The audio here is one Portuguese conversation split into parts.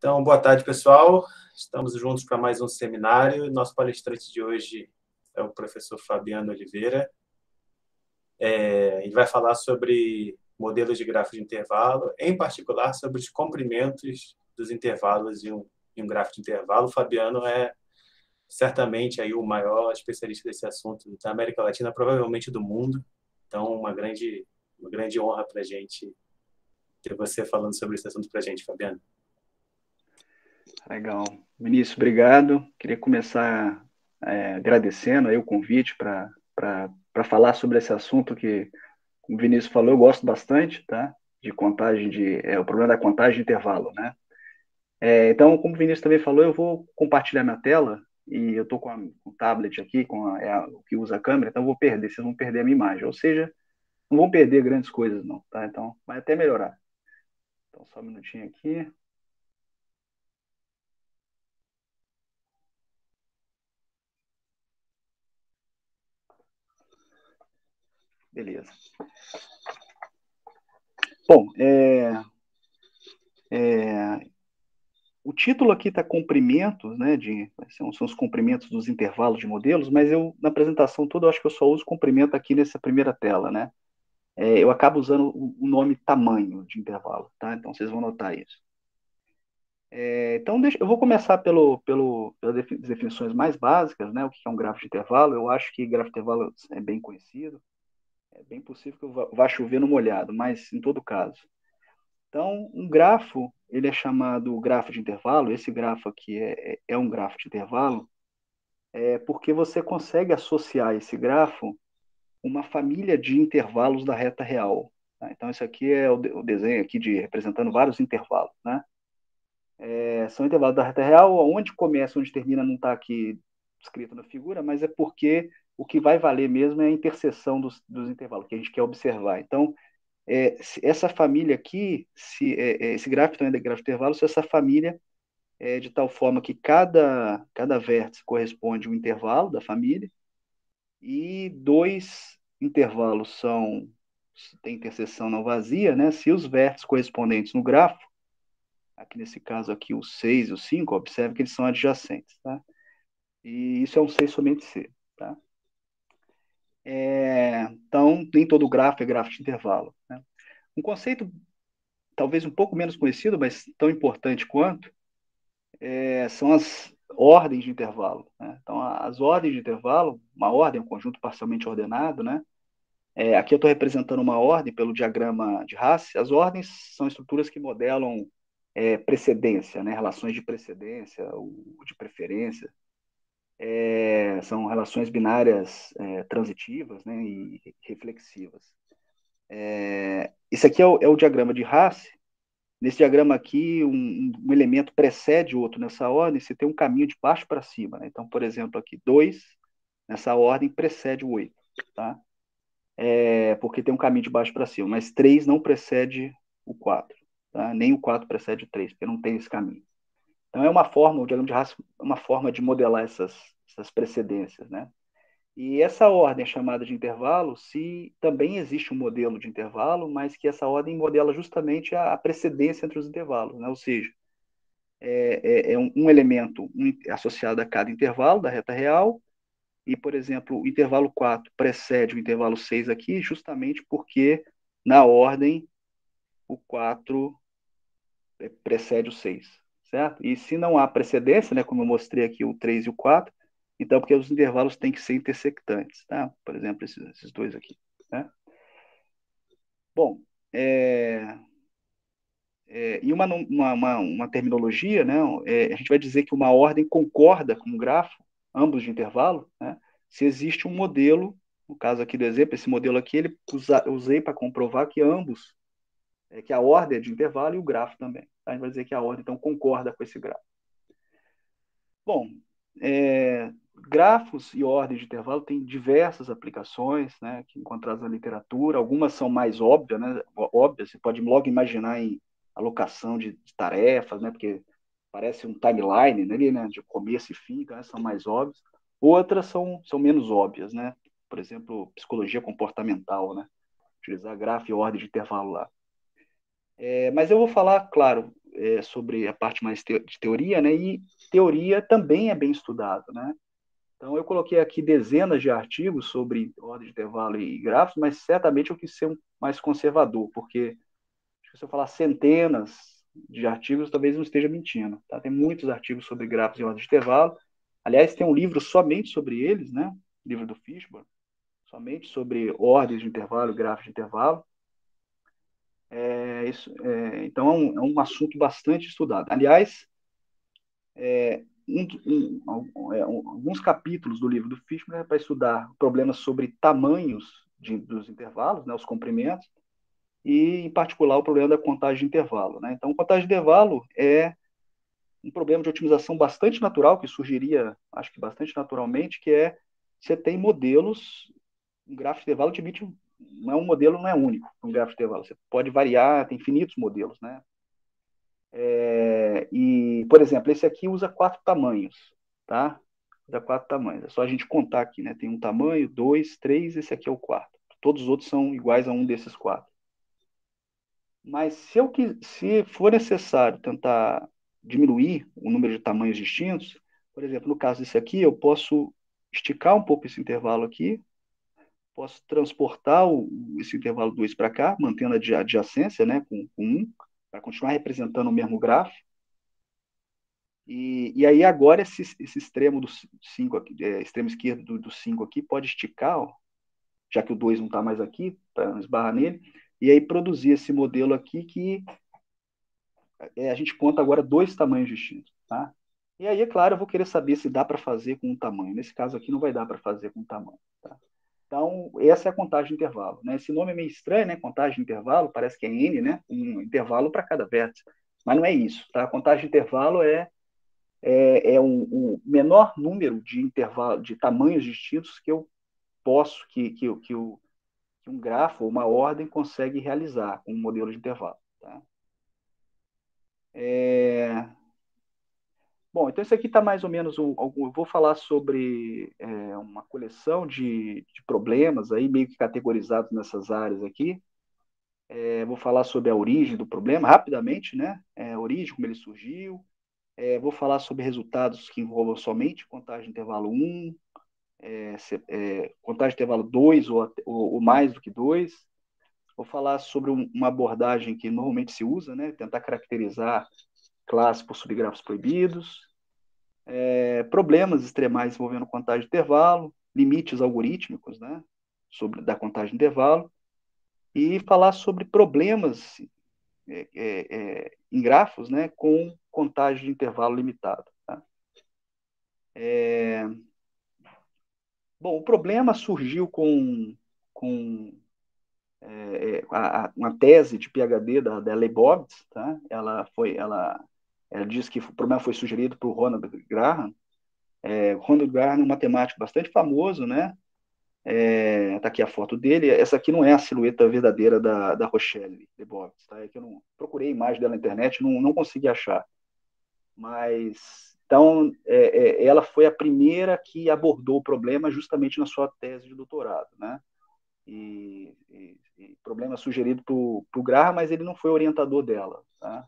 Então, boa tarde, pessoal. Estamos juntos para mais um seminário. Nosso palestrante de hoje é o professor Fabiano Oliveira. Ele vai falar sobre modelos de grafo de intervalo, em particular sobre os comprimentos dos intervalos em um grafo de intervalo. O Fabiano é certamente aí o maior especialista desse assunto da América Latina, provavelmente do mundo. Então, uma grande honra para a gente ter você falando sobre esse assunto para a gente, Fabiano. Legal. Vinícius, obrigado. Queria começar agradecendo aí o convite para falar sobre esse assunto que, como o Vinícius falou, eu gosto bastante, tá? De contagem o problema da contagem de intervalo, né? Então, como o Vinícius também falou, eu vou compartilhar minha tela e eu estou com o tablet aqui, o que usa a câmera, então eu vou perder, vocês vão perder a minha imagem. Ou seja, não vão perder grandes coisas, não, tá? Então, vai até melhorar. Então, só um minutinho aqui. Beleza. Bom, o título aqui está comprimentos, né? São os comprimentos dos intervalos de modelos, mas na apresentação toda, eu acho que eu só uso comprimento aqui nessa primeira tela, né? Eu acabo usando o nome tamanho de intervalo, tá? Então, vocês vão notar isso. Então, eu vou começar pelas definições mais básicas, né? O que é um grafo de intervalo. Eu acho que grafo de intervalo é bem conhecido. É bem possível que eu vá chover no molhado, mas em todo caso. Então, um grafo, ele é chamado grafo de intervalo. Esse grafo aqui é um grafo de intervalo, porque você consegue associar esse grafo a uma família de intervalos da reta real. Tá? Então, esse aqui é o desenho aqui representando vários intervalos, né? São intervalos da reta real, onde começa, onde termina, não está aqui escrito na figura, mas é porque o que vai valer mesmo é a interseção dos intervalos, que a gente quer observar. Então, essa família aqui, esse gráfico também é grafo de intervalo, se essa família é de tal forma que cada vértice corresponde a um intervalo da família, e dois intervalos tem interseção não vazia, né? Se os vértices correspondentes no grafo, aqui nesse caso aqui o 6 e o 5, observe que eles são adjacentes, tá? E isso é um 6 somente C, tá? Então, nem todo grafo é grafo de intervalo, né? Um conceito talvez um pouco menos conhecido, mas tão importante quanto, são as ordens de intervalo, né? Então, as ordens de intervalo, uma ordem é um conjunto parcialmente ordenado, né? Aqui eu estou representando uma ordem pelo diagrama de Hasse. As ordens são estruturas que modelam precedência, né? Relações de precedência ou de preferência. São relações binárias transitivas, né? E reflexivas. Esse aqui é o diagrama de Hasse. Nesse diagrama aqui, um elemento precede o outro nessa ordem, você tem um caminho de baixo para cima, né? Então, por exemplo, aqui 2, nessa ordem, precede o 8, tá? Porque tem um caminho de baixo para cima, mas 3 não precede o 4, tá? Nem o 4 precede o 3, porque não tem esse caminho. Então, o diagrama de Hasse é uma forma de modelar essas precedências, né? E essa ordem é chamada de intervalo se também existe um modelo de intervalo, mas que essa ordem modela justamente a precedência entre os intervalos, né? Ou seja, é um elemento associado a cada intervalo da reta real, e, por exemplo, o intervalo 4 precede o intervalo 6 aqui, justamente porque na ordem o 4 precede o 6, certo? E se não há precedência, né, como eu mostrei aqui o 3 e o 4, então porque os intervalos têm que ser intersectantes, tá? Por exemplo, esses dois aqui, né? Bom, e uma terminologia, né? A gente vai dizer que uma ordem concorda com um grafo, ambos de intervalo, né? Se existe um modelo, no caso aqui do exemplo, esse modelo aqui, usei para comprovar que ambos, que a ordem é de intervalo e o grafo também. Tá? A gente vai dizer que a ordem, então, concorda com esse grafo. Bom, grafos e ordens de intervalo têm diversas aplicações, né, que encontradas na literatura. Algumas são mais óbvias, né, você pode logo imaginar em alocação de tarefas, né, porque parece um timeline ali, né, de começo e fim, então essas são mais óbvias. Outras são menos óbvias, né, por exemplo, psicologia comportamental, né, utilizar grafo e ordem de intervalo lá. Mas eu vou falar, claro, sobre a parte mais de teoria, né? E teoria também é bem estudado, né? Então, eu coloquei aqui dezenas de artigos sobre ordem de intervalo e grafos, mas certamente eu quis ser mais conservador, porque se eu falar centenas de artigos, talvez não esteja mentindo. Tá? Tem muitos artigos sobre grafos e ordem de intervalo. Aliás, tem um livro somente sobre eles, né? Livro do Fishburne, somente sobre ordens de intervalo, grafos de intervalo. Então, é um assunto bastante estudado. Aliás, alguns capítulos do livro do Fishburne é para estudar problemas sobre tamanhos dos intervalos, né, os comprimentos, e, em particular, o problema da contagem de intervalo. Né? Então, contagem de intervalo é um problema de otimização bastante natural, que surgiria, acho que bastante naturalmente, que é você tem modelos, um gráfico de intervalo admite, não é um modelo, não é único, um gráfico de intervalo. Você pode variar, tem infinitos modelos, né? E, por exemplo, esse aqui usa 4 tamanhos, tá? Usa 4 tamanhos. É só a gente contar aqui, né? Tem um tamanho, 2, 3, esse aqui é o quarto. Todos os outros são iguais a um desses 4. Mas se for necessário tentar diminuir o número de tamanhos distintos, por exemplo, no caso desse aqui, eu posso esticar um pouco esse intervalo aqui, posso transportar esse intervalo 2 para cá, mantendo a adjacência, né, com 1, para continuar representando o mesmo grafo. E aí agora esse extremo do 5 aqui, extremo esquerdo do 5 aqui pode esticar, ó, já que o 2 não está mais aqui, para esbarrar nele, e aí produzir esse modelo aqui que a gente conta agora 2 tamanhos distintos, tá? E aí, é claro, eu vou querer saber se dá para fazer com um tamanho. Nesse caso aqui não vai dar para fazer com um tamanho, tá? Então, essa é a contagem de intervalo, né? Esse nome é meio estranho, né? Contagem de intervalo, parece que é N, né? Um intervalo para cada vértice. Mas não é isso, tá? A contagem de intervalo é um menor número de intervalo, de tamanhos distintos que eu posso, que um grafo ou uma ordem consegue realizar com um modelo de intervalo, tá? Bom, então isso aqui está mais ou menos eu vou falar sobre uma coleção de problemas aí meio que categorizados nessas áreas aqui. Vou falar sobre a origem do problema rapidamente, né? A origem, como ele surgiu. Vou falar sobre resultados que envolvam somente contagem de intervalo 1, contagem de intervalo 2 ou mais do que 2. Vou falar sobre uma abordagem que normalmente se usa, né? Tentar caracterizar classes por subgrafos proibidos. Problemas extremais envolvendo contagem de intervalo, limites algorítmicos, né, da contagem de intervalo, e falar sobre problemas em grafos, né, com contagem de intervalo limitado. Tá? Bom, o problema surgiu com uma tese de PhD da Leibovitz, tá? Ela diz que o problema foi sugerido por Ronald Graham. Ronald Graham é um matemático bastante famoso, né? Tá aqui a foto dele. Essa aqui não é a silhueta verdadeira da Rochelle Leibovitz, tá? É que eu não procurei a imagem dela na internet, não consegui achar. Mas então ela foi a primeira que abordou o problema justamente na sua tese de doutorado, né? E problema sugerido para o Graham, mas ele não foi orientador dela, tá?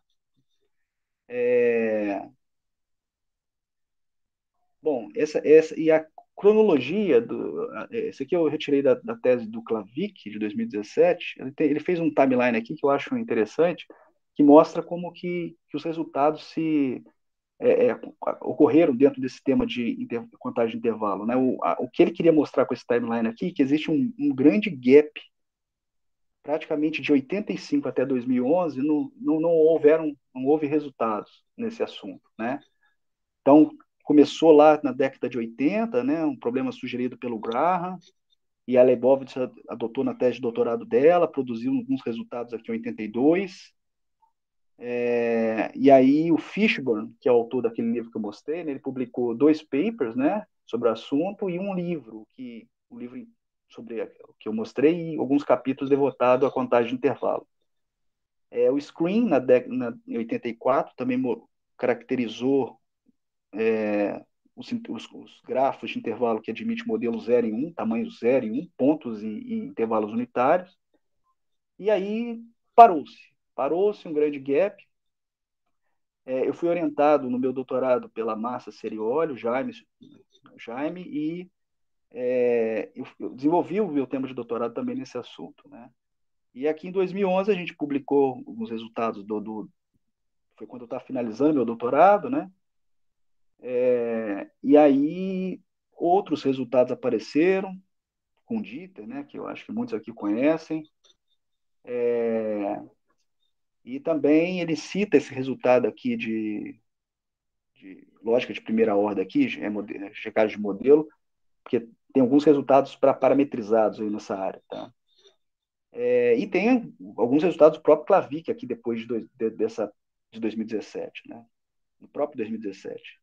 Bom, essa e a cronologia esse aqui eu retirei da tese do Klavic de 2017. Ele fez um timeline aqui que eu acho interessante, que mostra como que os resultados ocorreram dentro desse tema de contagem de intervalo, né? O que ele queria mostrar com esse timeline aqui, que existe um grande gap, praticamente de 85 até 2011, não houve resultados nesse assunto, né? Então, começou lá na década de 80, né, um problema sugerido pelo Graham, e a Leibovitz adotou na tese de doutorado dela, produziu alguns resultados aqui em 82. E aí o Fishburne, que é o autor daquele livro que eu mostrei, né, ele publicou 2 papers, né, sobre o assunto e um livro sobre o que eu mostrei e alguns capítulos devotados à contagem de intervalo. O Screen, em 84, também caracterizou os grafos de intervalo que admite modelo 0 e 1, tamanho 0 e 1, pontos e intervalos unitários. E aí parou-se um grande gap. Eu fui orientado no meu doutorado pela Márcia Serioli, Jaime, e eu desenvolvi o meu tema de doutorado também nesse assunto, né? E aqui em 2011 a gente publicou alguns resultados foi quando eu estava finalizando meu doutorado, né? E aí outros resultados apareceram com Dieter, né? Que eu acho que muitos aqui conhecem. E também ele cita esse resultado aqui de lógica de primeira ordem aqui, checagem de modelo, porque tem alguns resultados parametrizados aí nessa área, tá? E tem alguns resultados do próprio Clavic aqui depois de 2017, né? No próprio 2017.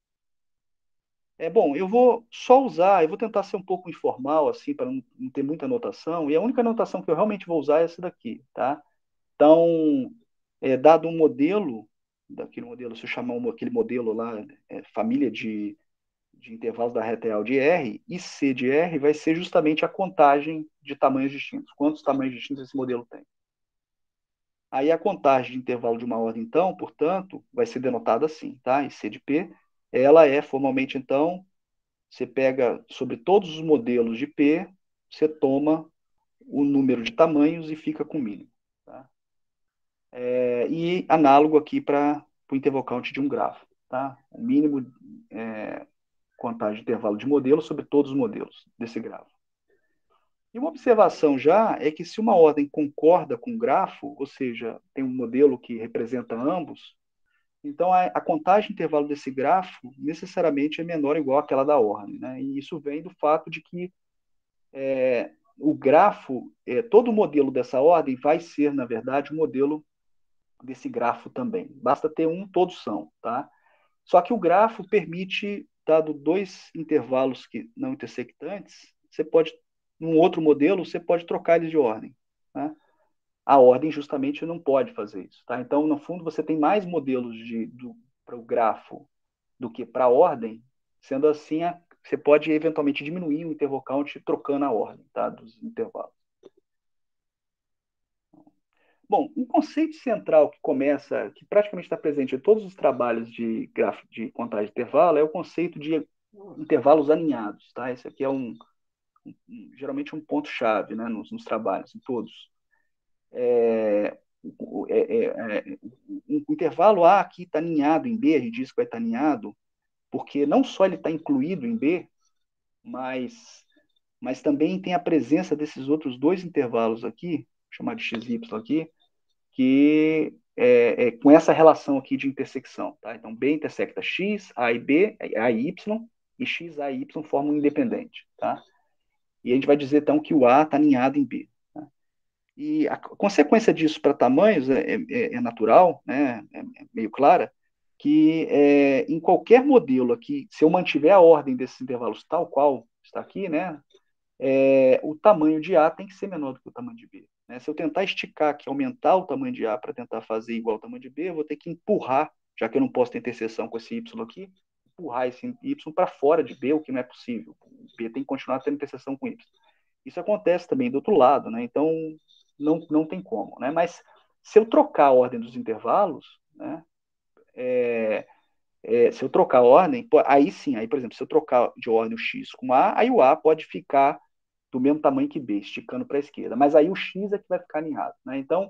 Bom, eu vou tentar ser um pouco informal, assim, para não ter muita anotação, e a única anotação que eu realmente vou usar é essa daqui, tá? Então, dado um modelo, daquele modelo, se eu chamar aquele modelo lá, família de intervalos da reta real de R, e C de R vai ser justamente a contagem de tamanhos distintos. Quantos tamanhos distintos esse modelo tem? Aí a contagem de intervalo de uma ordem, então, portanto, vai ser denotada assim, tá? E C de P, ela é formalmente, então, você pega sobre todos os modelos de P, você toma o número de tamanhos e fica com o mínimo. Tá? E análogo aqui para o interval count de um grafo. Tá? O mínimo contagem de intervalo de modelo sobre todos os modelos desse grafo. E uma observação já é que se uma ordem concorda com o grafo, ou seja, tem um modelo que representa ambos, então a contagem de intervalo desse grafo necessariamente é menor ou igual àquela da ordem. Né? E isso vem do fato de que o grafo, todo modelo dessa ordem vai ser, na verdade, o modelo desse grafo também. Basta ter um, todos são. Tá? Só que o grafo permite, dado dois intervalos que não intersectantes, você pode, num outro modelo, você pode trocar eles de ordem. Né? A ordem justamente não pode fazer isso. Tá? Então, no fundo, você tem mais modelos para o grafo do que para a ordem, sendo assim, você pode eventualmente diminuir o interval count trocando a ordem, tá, dos intervalos. Bom, um conceito central que praticamente está presente em todos os trabalhos de gráfico de contagem de intervalo, é o conceito de intervalos alinhados, tá? Esse aqui é geralmente um ponto-chave, né, nos trabalhos, em todos. O intervalo A aqui está alinhado em B, a gente diz que vai estar alinhado, porque não só ele está incluído em B, mas também tem a presença desses outros dois intervalos aqui, vou chamar de XY aqui, que com essa relação aqui de intersecção. Tá? Então, B intersecta X, A e B, A e Y, e X, A e Y formam um independente. Tá? E a gente vai dizer, então, que o A está alinhado em B. Tá? E a consequência disso para tamanhos é natural, né? É meio clara, que em qualquer modelo aqui, se eu mantiver a ordem desses intervalos tal qual está aqui, né, o tamanho de A tem que ser menor do que o tamanho de B. Né? Se eu tentar esticar aqui, aumentar o tamanho de A para tentar fazer igual ao tamanho de B, eu vou ter que empurrar, já que eu não posso ter interseção com esse Y aqui, empurrar esse Y para fora de B, o que não é possível. O B tem que continuar tendo interseção com Y. Isso acontece também do outro lado, né? Então não tem como. Né? Mas se eu trocar a ordem dos intervalos, né, se eu trocar a ordem, aí sim, aí, por exemplo, se eu trocar de ordem o X com A, aí o A pode ficar do mesmo tamanho que B, esticando para a esquerda. Mas aí o X é que vai ficar alinhado. Né? Então,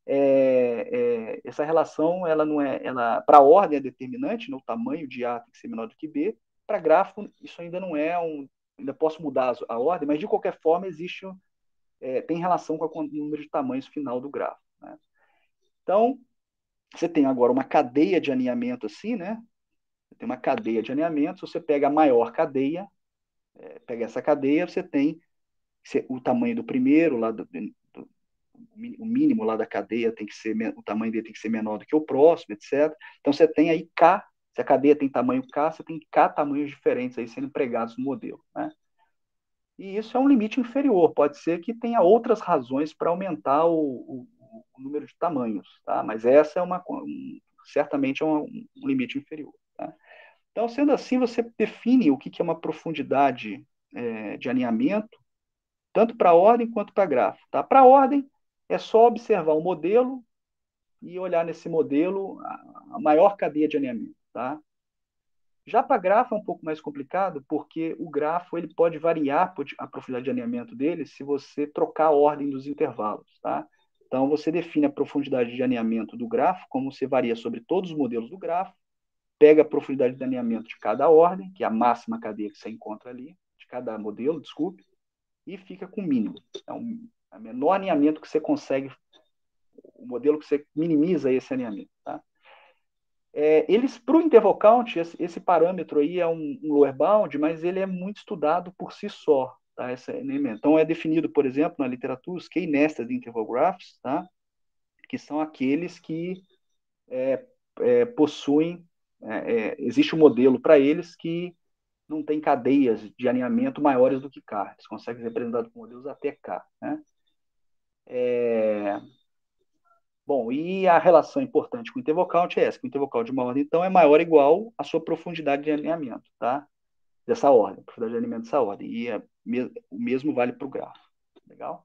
essa relação, ela não é, para a ordem é determinante, né? O tamanho de A tem que ser menor do que B. Para gráfico, isso ainda não é ainda posso mudar a ordem, mas de qualquer forma existe, tem relação com o número de tamanhos final do gráfico. Né? Então, você tem agora uma cadeia de alinhamento assim, né? Você tem uma cadeia de alinhamento, você pega a maior cadeia, pega essa cadeia, você tem o tamanho do primeiro, o mínimo lá da cadeia tem que ser, o tamanho dele tem que ser menor do que o próximo, etc. Então você tem aí K, se a cadeia tem tamanho K, você tem K tamanhos diferentes aí sendo empregados no modelo. Né? E isso é um limite inferior, pode ser que tenha outras razões para aumentar o número de tamanhos, tá? Mas essa é certamente é um limite inferior. Tá? Então, sendo assim, você define o que é uma profundidade de alinhamento, tanto para a ordem quanto para gráfico. Tá? Para a ordem, é só observar o modelo, e olhar nesse modelo a maior cadeia de alinhamento. Tá? Já para grafo é um pouco mais complicado, porque o grafo ele pode variar a profundidade de alinhamento dele se você trocar a ordem dos intervalos. Tá? Então, você define a profundidade de alinhamento do grafo, como você varia sobre todos os modelos do grafo, pega a profundidade de alinhamento de cada ordem, que é a máxima cadeia que você encontra ali, de cada modelo, desculpe, e fica com o mínimo. Então, o menor alinhamento que você consegue, o modelo que você minimiza esse alinhamento. Tá? Eles, para o interval count, esse parâmetro aí é um lower bound, mas ele é muito estudado por si só. Tá? Então, é definido, por exemplo, na literatura, os K-nested interval graphs, tá? Que são aqueles que possuem, existe um modelo para eles que não tem cadeias de alinhamento maiores do que K. Eles conseguem ser representados por modelos até K. Né? Bom, e a relação importante com o interval count é essa, que o interval count de uma ordem, então, é maior ou igual à sua profundidade de alinhamento, tá? Dessa ordem, profundidade de alinhamento dessa ordem. E o mesmo vale para o grafo. Legal?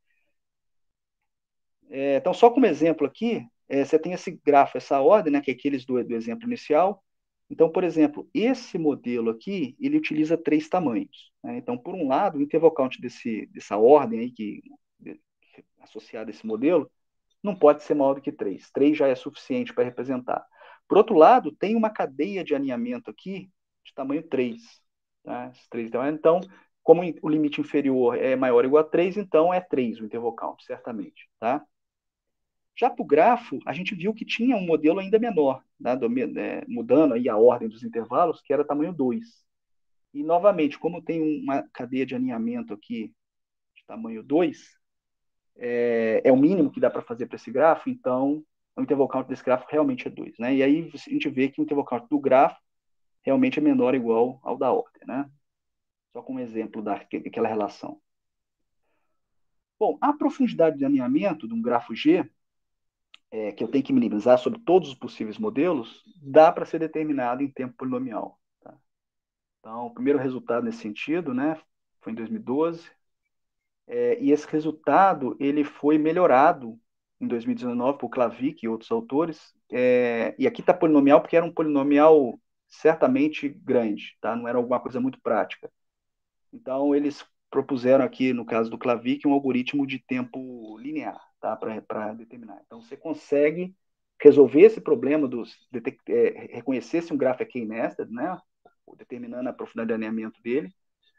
Então, só como exemplo aqui, você tem esse grafo, essa ordem, né, que é aqueles do exemplo inicial. Então, por exemplo, esse modelo aqui, ele utiliza 3 tamanhos. Né? Então, por um lado, o interval count dessa ordem aí, associada a esse modelo, não pode ser maior do que 3. 3 já é suficiente para representar. Por outro lado, tem uma cadeia de alinhamento aqui de tamanho 3. Tá? Então, como o limite inferior é maior ou igual a 3, então é 3 o interval count, certamente. Tá? Já para o grafo, a gente viu que tinha um modelo ainda menor, né, mudando aí a ordem dos intervalos, que era tamanho 2. E, novamente, como tem uma cadeia de alinhamento aqui de tamanho 2, é o mínimo que dá para fazer para esse grafo, então o interval count desse grafo realmente é 2. Né? E aí a gente vê que o interval count do grafo realmente é menor ou igual ao da ordem. Né? Só como exemplo daquela relação. Bom, a profundidade de alinhamento de um grafo G, que eu tenho que minimizar sobre todos os possíveis modelos, dá para ser determinado em tempo polinomial. Tá? Então, o primeiro resultado nesse sentido, né, foi em 2012, e esse resultado ele foi melhorado em 2019 por Klavic e outros autores, e aqui está polinomial porque era um polinomial certamente grande, tá? Não era alguma coisa muito prática. Então, eles propuseram aqui, no caso do Klavic, um algoritmo de tempo linear, tá? Para determinar. Então, você consegue resolver esse problema reconhecer se um grafo é K-nested, né? Determinando a profundidade de alinhamento dele,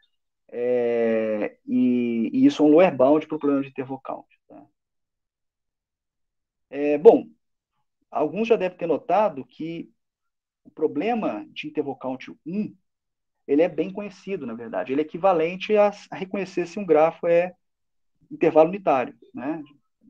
e isso é um lower bound para o problema de interval count. Tá? Bom, alguns já devem ter notado que o problema de interval count 1, ele é bem conhecido, na verdade. Ele é equivalente a reconhecer se um grafo é intervalo unitário. Né?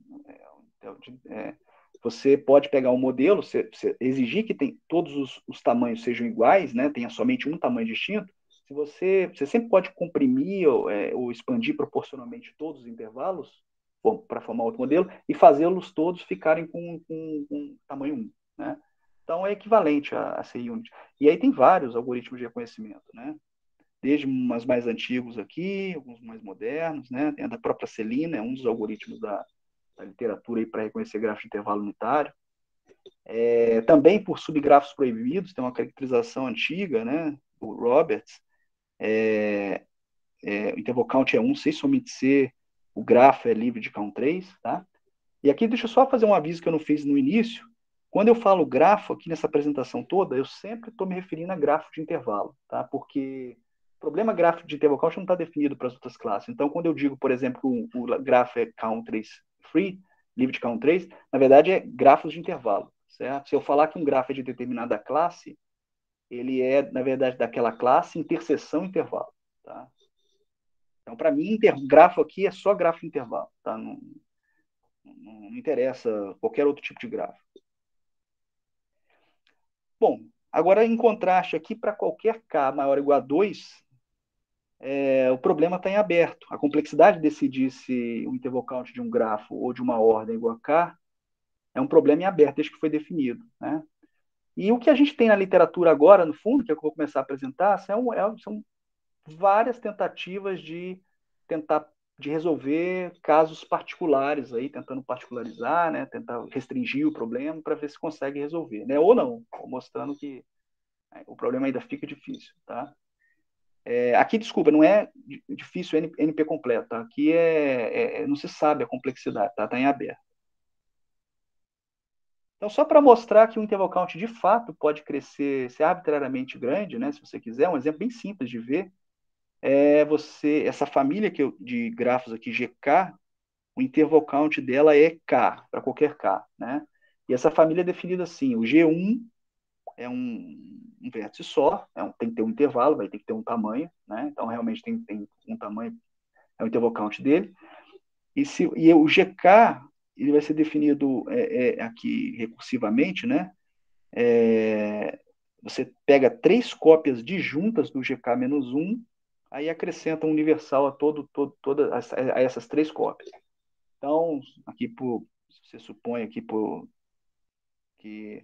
Você pode pegar um modelo, você exigir que todos os tamanhos sejam iguais, né? Tenha somente um tamanho distinto. Você sempre pode comprimir ou expandir proporcionalmente todos os intervalos para formar outro modelo e fazê-los todos ficarem com tamanho 1. Né? Então, é equivalente a CI-Unit. E aí tem vários algoritmos de reconhecimento, né? Desde umas mais antigos aqui, alguns mais modernos, né? Tem a da própria Celina, é um dos algoritmos da literatura para reconhecer grafos de intervalo unitário. Também por subgrafos proibidos, tem uma caracterização antiga, né? O Roberts, o interval count é 1, sem somente ser o grafo é livre de count 3, tá? E aqui deixa eu só fazer um aviso que eu não fiz no início. Quando eu falo grafo aqui nessa apresentação toda, eu sempre estou me referindo a grafo de intervalo, tá? Porque o problema gráfico de interval count não está definido para as outras classes. Então, quando eu digo, por exemplo, que o grafo é count 3 free, livre de count 3, na verdade é grafos de intervalo, certo? Se eu falar que um grafo é de determinada classe, ele é, na verdade, daquela classe interseção intervalo, tá? Então, para mim, grafo aqui é só grafo de intervalo, tá? Não interessa qualquer outro tipo de grafo. Bom, agora em contraste aqui, para qualquer k maior ou igual a 2, o problema está em aberto. A complexidade de decidir se o interval count de um grafo ou de uma ordem é igual a k é um problema em aberto, desde que foi definido. Né? E o que a gente tem na literatura agora, no fundo, que eu vou começar a apresentar, são várias tentativas de tentar de resolver casos particulares aí, tentando particularizar, né, tentar restringir o problema para ver se consegue resolver, né, ou não, mostrando que o problema ainda fica difícil, tá? Aqui, desculpa, não é difícil NP completo, tá? Aqui não se sabe a complexidade, tá? Tá em aberto. Então, só para mostrar que o interval count de fato pode crescer, ser arbitrariamente grande, né? Se você quiser, um exemplo bem simples de ver essa família de grafos aqui, GK, o interval count dela é K, para qualquer K, né? E essa família é definida assim, o G1 é um vértice só, tem que ter um intervalo, vai ter que ter um tamanho, né? Então, realmente tem um tamanho, é o interval count dele. E o GK, ele vai ser definido aqui recursivamente, né? Você pega 3 cópias disjuntas do GK-1, aí acrescenta um universal a essas 3 cópias. Então, aqui você supõe aqui que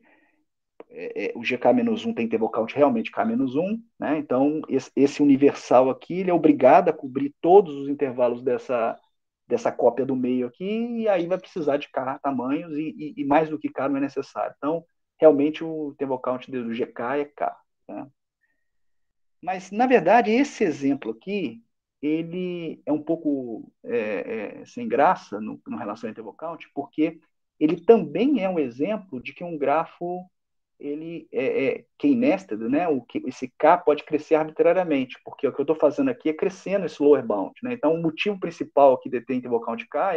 o GK-1 tem interval count realmente K-1, né? Então, esse universal aqui, ele é obrigado a cobrir todos os intervalos dessa cópia do meio aqui, e aí vai precisar de K tamanhos, e mais do que K não é necessário. Então, realmente, o interval count do GK é K. Né? Mas, na verdade, esse exemplo aqui, ele é um pouco sem graça no relação ao interval count, porque ele também é um exemplo de que um grafo ele é k-nested, né? Esse K pode crescer arbitrariamente, porque o que eu estou fazendo aqui é crescendo esse lower bound. Né? Então, o motivo principal aqui de ter interval count K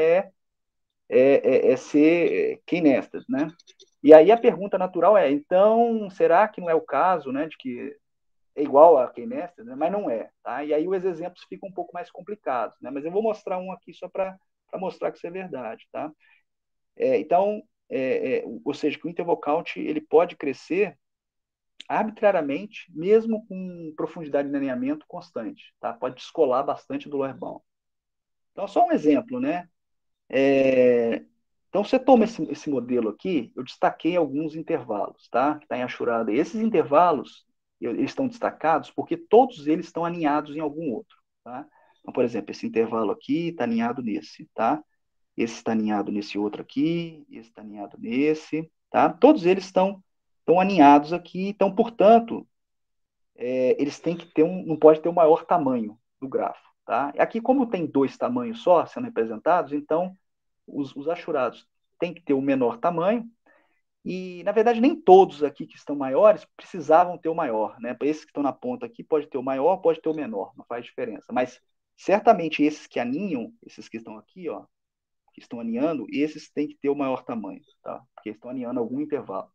é ser k-nested. Né? E aí a pergunta natural então, será que não é o caso, né, de que é igual a k-nested? Né? Mas não é. Tá? E aí os exemplos ficam um pouco mais complicados. Né? Mas eu vou mostrar um aqui só para mostrar que isso é verdade. Tá? Então, ou seja, que o interval count ele pode crescer arbitrariamente, mesmo com profundidade de alinhamento constante. Tá? Pode descolar bastante do lower bound. Então, só um exemplo, né? Então, você toma esse modelo aqui, eu destaquei alguns intervalos, tá? Que está em Ashurada. E esses intervalos, eles estão destacados porque todos eles estão alinhados em algum outro, tá? Então, por exemplo, esse intervalo aqui está alinhado nesse, tá? Esse está alinhado nesse outro aqui, esse está alinhado nesse, tá? Todos eles estão alinhados aqui, então, portanto, eles têm que ter não pode ter o maior tamanho do grafo, tá? Aqui, como tem 2 tamanhos só sendo representados, então, os achurados têm que ter o menor tamanho, e, na verdade, nem todos aqui que estão maiores precisavam ter o maior, né? Esses que estão na ponta aqui pode ter o maior, pode ter o menor, não faz diferença, mas certamente esses que aninham, esses que estão aqui, ó, que estão aninhando, esses têm que ter o maior tamanho, tá? Porque estão aninhando algum intervalo.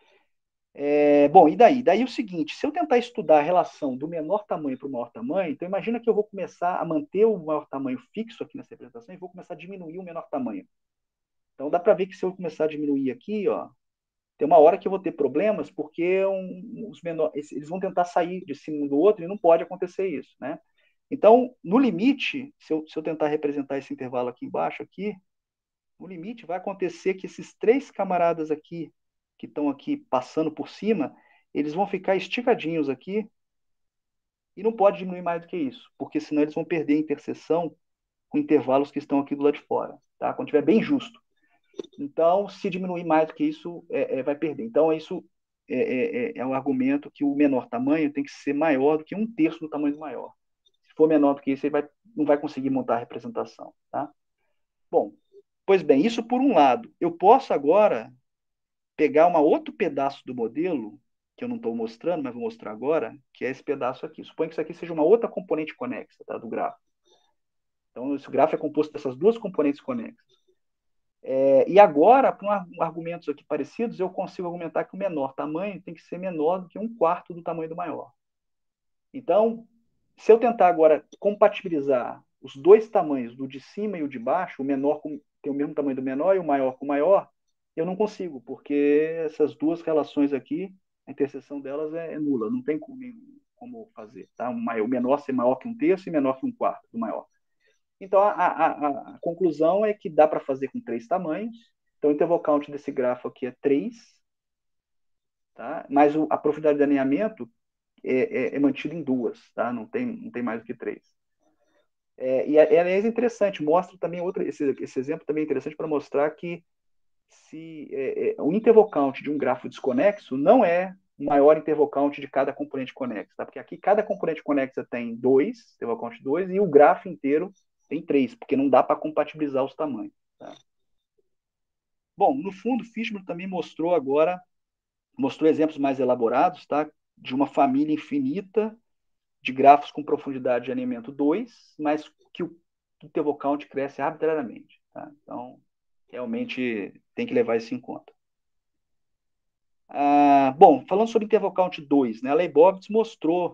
Bom, e daí? Daí o seguinte, se eu tentar estudar a relação do menor tamanho para o maior tamanho, então imagina que eu vou começar a manter o maior tamanho fixo aqui nessa representação e vou começar a diminuir o menor tamanho. Então dá para ver que se eu começar a diminuir aqui, ó, tem uma hora que eu vou ter problemas porque os menores, eles vão tentar sair de cima um do outro e não pode acontecer isso, né? Então, no limite, se eu tentar representar esse intervalo aqui embaixo, aqui, no limite vai acontecer que esses 3 camaradas aqui, que estão aqui passando por cima, eles vão ficar esticadinhos aqui e não pode diminuir mais do que isso, porque senão eles vão perder a interseção com intervalos que estão aqui do lado de fora, tá? Quando estiver bem justo. Então, se diminuir mais do que isso, vai perder. Então, isso um argumento que o menor tamanho tem que ser maior do que 1/3 do tamanho do maior. Se for menor do que isso, ele não vai conseguir montar a representação, tá? Bom, pois bem, isso por um lado. Eu posso agora pegar um outro pedaço do modelo, que eu não estou mostrando, mas vou mostrar agora, que é esse pedaço aqui. Suponho que isso aqui seja uma outra componente conexa, tá, do grafo. Então, esse grafo é composto dessas 2 componentes conexas. E agora, com argumentos aqui parecidos, eu consigo argumentar que o menor tamanho tem que ser menor do que 1/4 do tamanho do maior. Então, se eu tentar agora compatibilizar os 2 tamanhos, do de cima e o de baixo, o menor tem o mesmo tamanho do menor e o maior com o maior, eu não consigo, porque essas 2 relações aqui, a interseção delas é nula, não tem como fazer. Tá? O menor ser maior que 1/3 e menor que 1/4 do maior. Então, a conclusão é que dá para fazer com 3 tamanhos. Então, o interval count desse grafo aqui é 3, tá? Mas a profundidade de alinhamento é mantido em 2, tá? Não tem mais do que 3. aliás, é interessante, mostra também esse exemplo também é interessante para mostrar que se o interval count de um grafo desconexo não é o maior interval count de cada componente conexo, tá? Porque aqui cada componente conexa tem 2, interval count 2, e o grafo inteiro tem 3, porque não dá para compatibilizar os tamanhos. Tá? Bom, no fundo, Fishman também mostrou exemplos mais elaborados, tá? De uma família infinita de grafos com profundidade de alinhamento 2, mas que o interval count cresce arbitrariamente. Tá? Então, realmente tem que levar isso em conta. Bom, falando sobre interval count 2, né, a Leibovitz mostrou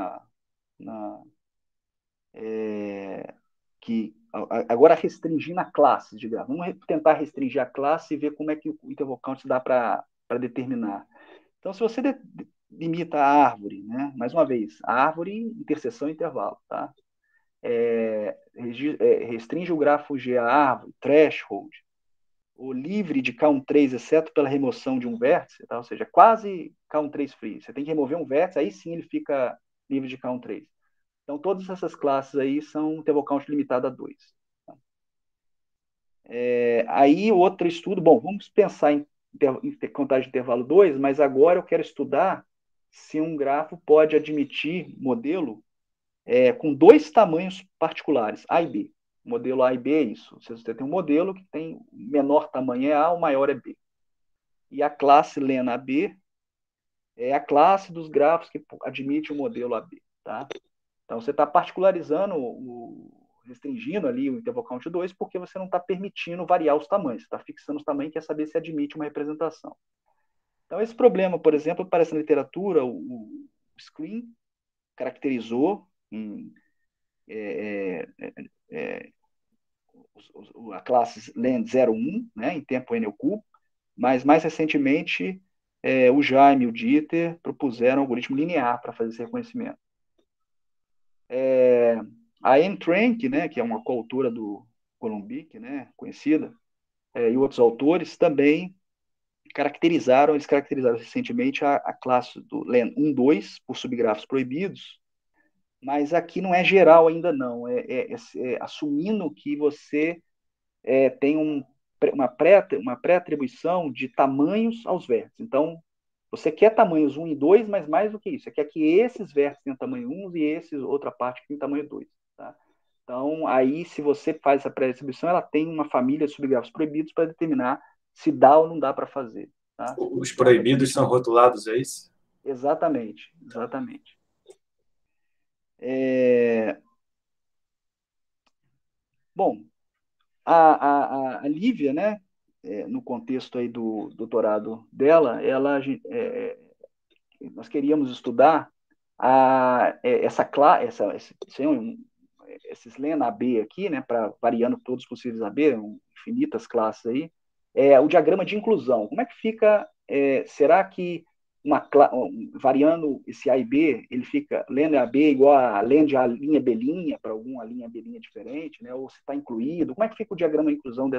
que agora restringindo a classe de grafos. Vamos tentar restringir a classe e ver como é que o interval count dá para determinar. Então, se você limita a árvore, né, mais uma vez, a árvore, interseção, intervalo, tá? Restringe o grafo G a árvore, threshold, o livre de K13, exceto pela remoção de um vértice, tá? Ou seja, quase K13 free. Você tem que remover um vértice, aí sim ele fica livre de K13. Então, todas essas classes aí são interval count limitado a 2. Tá? Aí, outro estudo, bom, vamos pensar em contagem de intervalo 2, mas agora eu quero estudar se um grafo pode admitir modelo com dois tamanhos particulares, A e B. O modelo A e B é isso. Você tem um modelo que tem o menor tamanho é A, o maior é B. E a classe Lena AB é a classe dos grafos que admite o modelo AB. Tá? Então, você está particularizando, restringindo ali o interval count 2, porque você não está permitindo variar os tamanhos. Você está fixando os tamanhos e quer saber se admite uma representação. Então, esse problema, por exemplo, aparece na literatura, o Screen caracterizou em a classe LEND 01, né, em tempo N cubo, mas mais recentemente o Jaime e o Dieter propuseram um algoritmo linear para fazer esse reconhecimento. A Anne Trank, né, que é uma coautora do Colombic, né, conhecida, e outros autores também eles caracterizaram recentemente a classe do LEN 1.2 por subgrafos proibidos, mas aqui não é geral ainda não, assumindo que você tem uma pré-atribuição de tamanhos aos vértices. Então, você quer tamanhos 1 e 2, mas mais do que isso, você quer que esses vértices tenham tamanho 1 e outra parte tenha tamanho 2. Tá? Então, aí, se você faz essa pré-atribuição, ela tem uma família de subgrafos proibidos para determinar se dá ou não dá para fazer. Tá? Os proibidos são rotulados, é isso? Exatamente, exatamente. Bom, a Lívia, né, no contexto aí do doutorado dela, nós queríamos estudar esses LEN AB aqui, né, para variando todos os possíveis AB, infinitas classes aí, o diagrama de inclusão. Como é que fica? Será que variando esse A e B, ele fica LEN AB igual a LEN de A linha B' para alguma linha B' diferente, né? Ou se está incluído? Como é que fica o diagrama de inclusão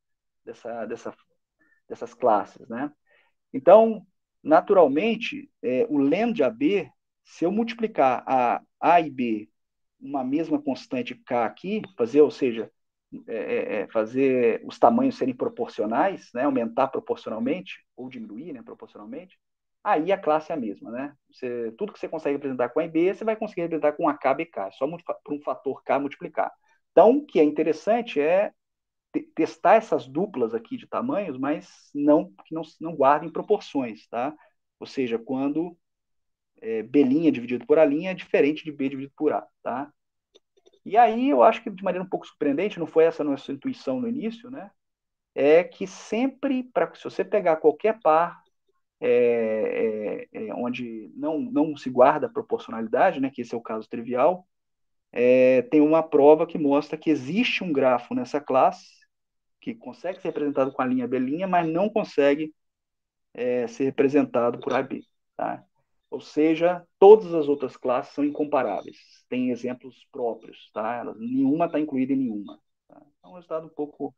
dessas classes, né? Então, naturalmente, o LEN de AB, se eu multiplicar A e B uma mesma constante K aqui, ou seja, fazer os tamanhos serem proporcionais, né, aumentar proporcionalmente, ou diminuir, né, proporcionalmente, aí a classe é a mesma. Né? Tudo que você consegue representar com A e B, você vai conseguir representar com AK, BK, é só por um fator K multiplicar. Então, o que é interessante é testar essas duplas aqui de tamanhos, mas que não guardem proporções. Tá? Ou seja, quando B' dividido por A' é diferente de B dividido por A. Tá? E aí eu acho que de maneira um pouco surpreendente, não foi essa a nossa intuição no início, né? É que sempre, se você pegar qualquer par onde não se guarda a proporcionalidade, né, que esse é o caso trivial, tem uma prova que mostra que existe um grafo nessa classe que consegue ser representado com a linha B', mas não consegue ser representado por AB. Tá? Ou seja, todas as outras classes são incomparáveis. Tem exemplos próprios. Tá? Nenhuma está incluída em nenhuma. Tá? É um resultado um pouco,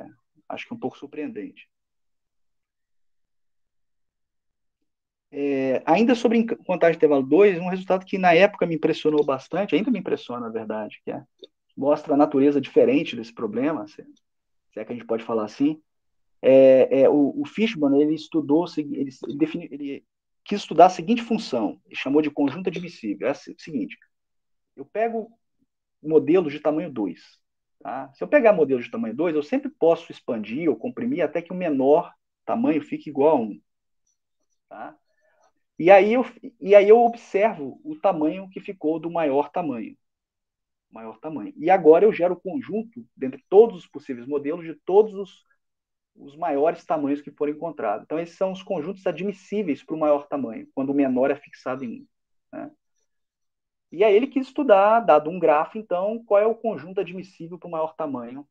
acho que um pouco surpreendente. Ainda sobre contagem de intervalo 2, um resultado que na época me impressionou bastante, ainda me impressiona, na verdade, mostra a natureza diferente desse problema, se é que a gente pode falar assim. O Fishman, ele estudou, ele quis estudar a seguinte função, ele chamou de conjunto admissível. É o seguinte, eu pego modelos de tamanho 2. Tá? Se eu pegar modelos de tamanho 2, eu sempre posso expandir ou comprimir até que o menor tamanho fique igual a 1. Tá? E aí eu observo o tamanho que ficou do maior tamanho. E agora eu gero o conjunto, dentre todos os possíveis modelos, de todos os maiores tamanhos que forem encontrados. Então, esses são os conjuntos admissíveis para o maior tamanho, quando o menor é fixado em 1. Né? E aí ele quis estudar, dado um grafo, então, qual é o conjunto admissível para o maior tamanho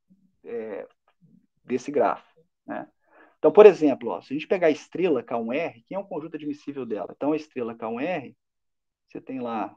desse grafo. Né? Então, por exemplo, se a gente pegar a estrela K1R, quem é o conjunto admissível dela? Então, a estrela K1R, você tem lá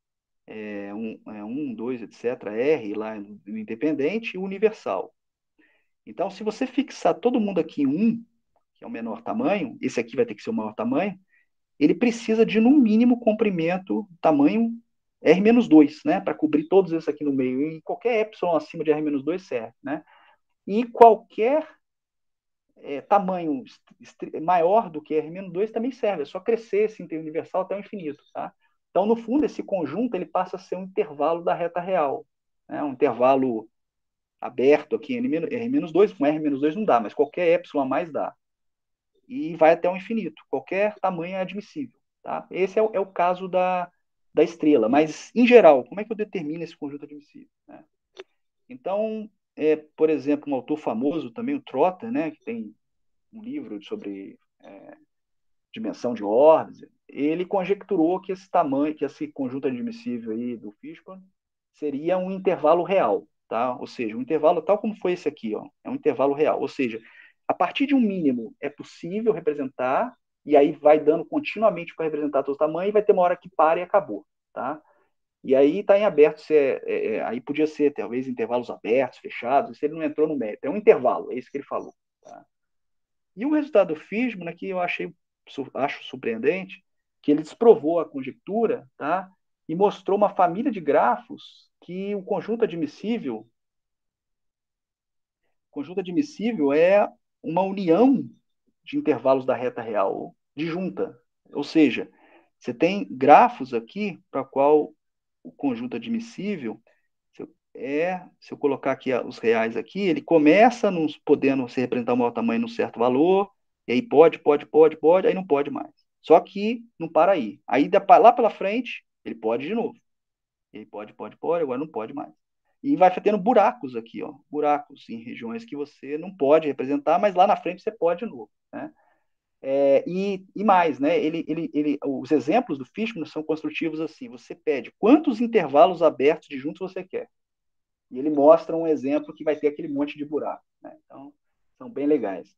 1, 2, etc., R lá no independente e o universal. Então, se você fixar todo mundo aqui em 1, que é o menor tamanho, esse aqui vai ter que ser o maior tamanho, ele precisa de, no mínimo, comprimento tamanho R-2, né, para cobrir todos esses aqui no meio. E qualquer epsilon acima de R-2 serve. Né? E qualquer tamanho maior do que R-2 também serve. É só crescer esse interuniversal até o infinito. Tá? Então, no fundo, esse conjunto ele passa a ser um intervalo da reta real. Né? Um intervalo aberto aqui em R-2, com R-2 não dá, mas qualquer epsilon a mais dá. E vai até o infinito. Qualquer tamanho é admissível. Tá? Esse é o caso da estrela. Mas, em geral, como é que eu determino esse conjunto admissível? Né? Então, por exemplo, um autor famoso também, o Trotter, né, que tem um livro sobre dimensão de ordens, ele conjecturou que esse tamanho, que esse conjunto admissível aí do Fishburne seria um intervalo real. Tá? Ou seja, um intervalo tal como foi esse aqui, ó, é um intervalo real. Ou seja, a partir de um mínimo é possível representar, e aí vai dando continuamente para representar todo o tamanho, e vai ter uma hora que para e acabou. Tá? E aí está em aberto, aí podia ser talvez intervalos abertos, fechados, se ele não entrou no mérito. É um intervalo, é isso que ele falou. Tá? E o resultado do Fishman, que eu acho surpreendente, que ele desprovou a conjectura, tá? E mostrou uma família de grafos que o conjunto admissível é uma união de intervalos da reta real disjunta. Ou seja, você tem grafos aqui para qual o conjunto admissível se eu colocar aqui os reais aqui, ele começa podendo se representar o maior tamanho num certo valor, e aí pode, aí não pode mais. Só que não para aí. Aí lá pela frente, ele pode de novo. E aí pode, agora não pode mais. E vai tendo buracos aqui, ó, buracos em regiões que você não pode representar, mas lá na frente você pode de novo. Né? E mais, né? Os exemplos do Fishman são construtivos assim: você pede quantos intervalos abertos de juntos você quer. E ele mostra um exemplo que vai ter aquele monte de buraco. Né? Então, são bem legais.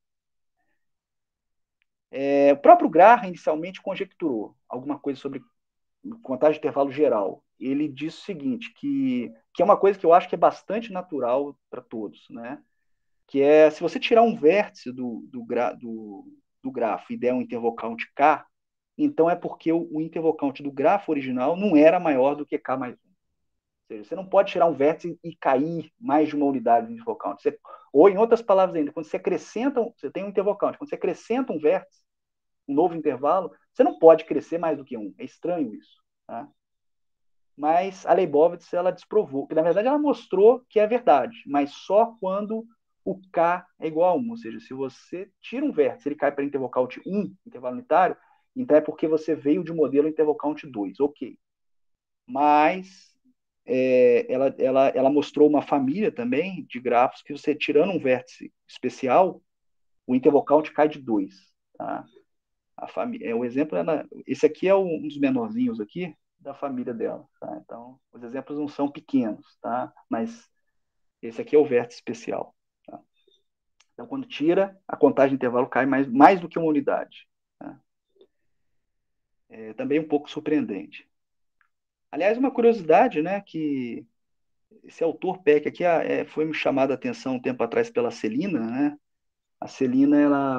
O próprio Graham inicialmente conjecturou alguma coisa sobre contagem de intervalo geral. Ele disse o seguinte, que é uma coisa que eu acho que é bastante natural para todos, né? Que é, se você tirar um vértice do grafo e der um interval count K, então é porque o interval count do grafo original não era maior do que K mais 1. Ou seja, você não pode tirar um vértice e cair mais de uma unidade de interval count. Ou, em outras palavras ainda, quando você acrescenta, você tem um interval count, quando você acrescenta um vértice, um novo intervalo, você não pode crescer mais do que um. É estranho isso. Tá? Mas a Leibovitz, ela desprovou, que na verdade ela mostrou que é verdade, mas só quando o K é igual a 1. Ou seja, se você tira um vértice, ele cai para interval count 1, intervalo unitário, então é porque você veio de um modelo interval count 2. Ok. Mas ela mostrou uma família também de grafos que você, tirando um vértice especial, o interval count cai de 2. Tá? O exemplo esse aqui é um dos menorzinhos aqui da família dela. Tá? Então, os exemplos não são pequenos, tá? Mas esse aqui é o vértice especial. Tá? Então, quando tira, a contagem de intervalo cai mais do que uma unidade. Tá? Também um pouco surpreendente. Aliás, uma curiosidade, né, que esse autor Peck aqui foi me chamado a atenção um tempo atrás pela Celina, né? A Celina, ela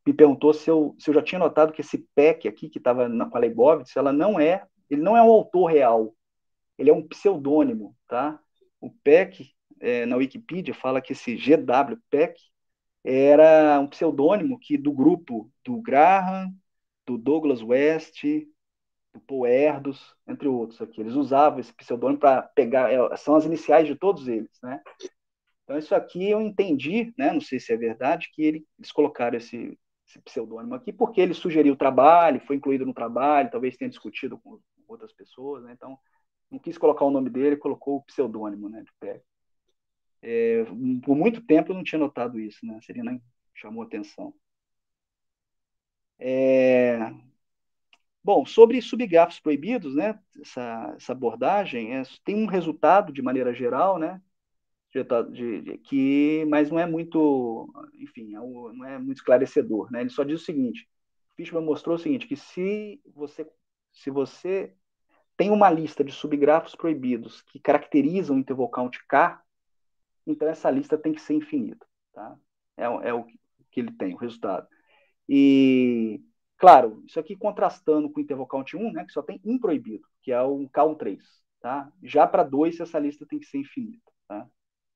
me perguntou se eu já tinha notado que esse PEC aqui, que estava com a Leibovitz, ele não é um autor real, ele é um pseudônimo, tá? O PEC, na Wikipedia, fala que esse GW PEC era um pseudônimo do grupo do Graham, do Douglas West, do Paul Erdos, entre outros aqui. Eles usavam esse pseudônimo para pegar, são as iniciais de todos eles, né? Então, isso aqui eu entendi, né? Não sei se é verdade, que eles colocaram esse pseudônimo aqui porque ele sugeriu o trabalho, foi incluído no trabalho, talvez tenha discutido com outras pessoas, né? Então, não quis colocar o nome dele, colocou o pseudônimo, né, de PEC. Por muito tempo eu não tinha notado isso, né? Seria, né, chamou atenção. Bom, sobre subgrafos proibidos, né? Essa abordagem tem um resultado de maneira geral, né? Mas não é muito, enfim, não é muito esclarecedor, né? Ele só diz o seguinte: Fishman mostrou o seguinte, que se você tem uma lista de subgrafos proibidos que caracterizam o interval count K, então essa lista tem que ser infinita, tá? É o que ele tem, o resultado. E, claro, isso aqui contrastando com o interval count 1, né, que só tem um proibido, que é o K13, tá? Já para 2, essa lista tem que ser infinita, tá?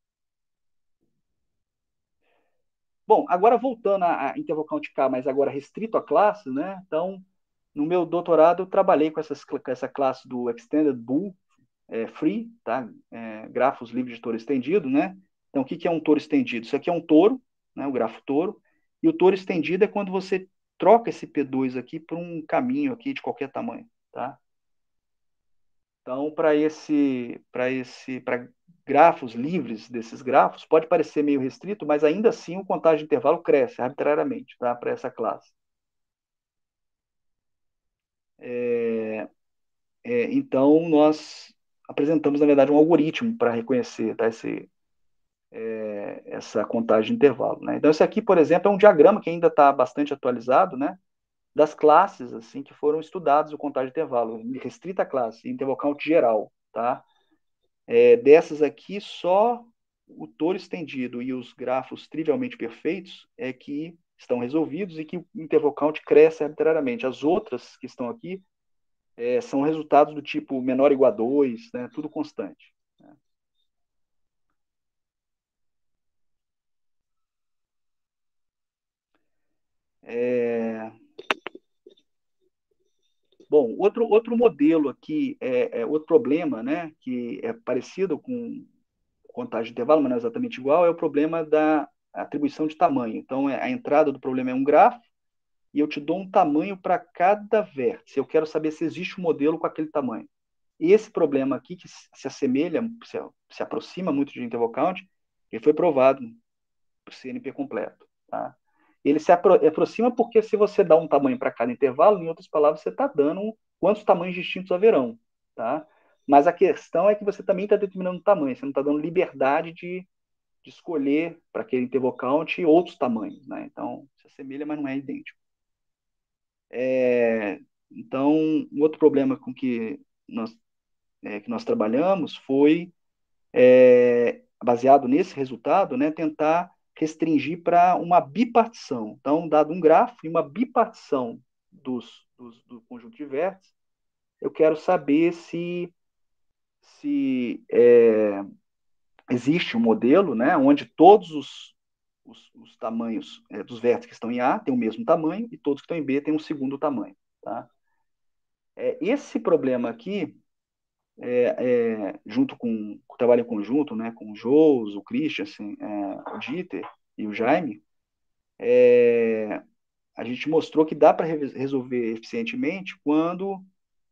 Bom, agora voltando a interval count K, mas agora restrito a classes, né? Então, no meu doutorado, eu trabalhei com essa classe do Extended Bool Free, tá? Grafos livres de touro estendido, né? Então, o que é um touro estendido? Isso aqui é um touro, né? O grafo touro. E o touro estendido é quando você troca esse P2 aqui por um caminho aqui de qualquer tamanho, tá? Então, para grafos livres desses grafos, pode parecer meio restrito, mas ainda assim o contagem de intervalo cresce arbitrariamente, tá? Para essa classe. Então, nós apresentamos, na verdade, um algoritmo para reconhecer, tá? Essa contagem de intervalo, né? Então, esse aqui, por exemplo, é um diagrama que ainda está bastante atualizado, né? Das classes assim que foram estudadas o contagem de intervalo, restrita a classe, interval count geral, tá? Dessas aqui, só o touro estendido e os grafos trivialmente perfeitos é que estão resolvidos e que o interval count cresce arbitrariamente. As outras que estão aqui são resultados do tipo menor ou igual a 2, né? Tudo constante. Né? Bom, outro modelo aqui, outro problema, né, que é parecido com contagem de intervalo, mas não é exatamente igual, é o problema da atribuição de tamanho. Então, a entrada do problema é um grafo, e eu te dou um tamanho para cada vértice. Eu quero saber se existe um modelo com aquele tamanho. E esse problema aqui, que se assemelha, se aproxima muito de interval count, ele foi provado por CNP completo. Tá? Ele se aproxima porque se você dá um tamanho para cada intervalo, em outras palavras, você está dando quantos tamanhos distintos haverão. Tá? Mas a questão é que você também está determinando o tamanho, você não está dando liberdade de escolher para aquele interval count outros tamanhos. Né? Então, se assemelha, mas não é idêntico. Então, um outro problema com que nós trabalhamos foi, baseado nesse resultado, né, tentar restringir para uma bipartição. Então, dado um grafo e uma bipartição do conjunto de vértices, eu quero saber se existe um modelo, né, onde todos os tamanhos dos vértices que estão em A têm o mesmo tamanho e todos que estão em B têm um segundo tamanho. Tá? Esse problema aqui, junto com o trabalho em conjunto, né, com o Jous, o Christensen, o Dieter e o Jaime, a gente mostrou que dá para resolver eficientemente quando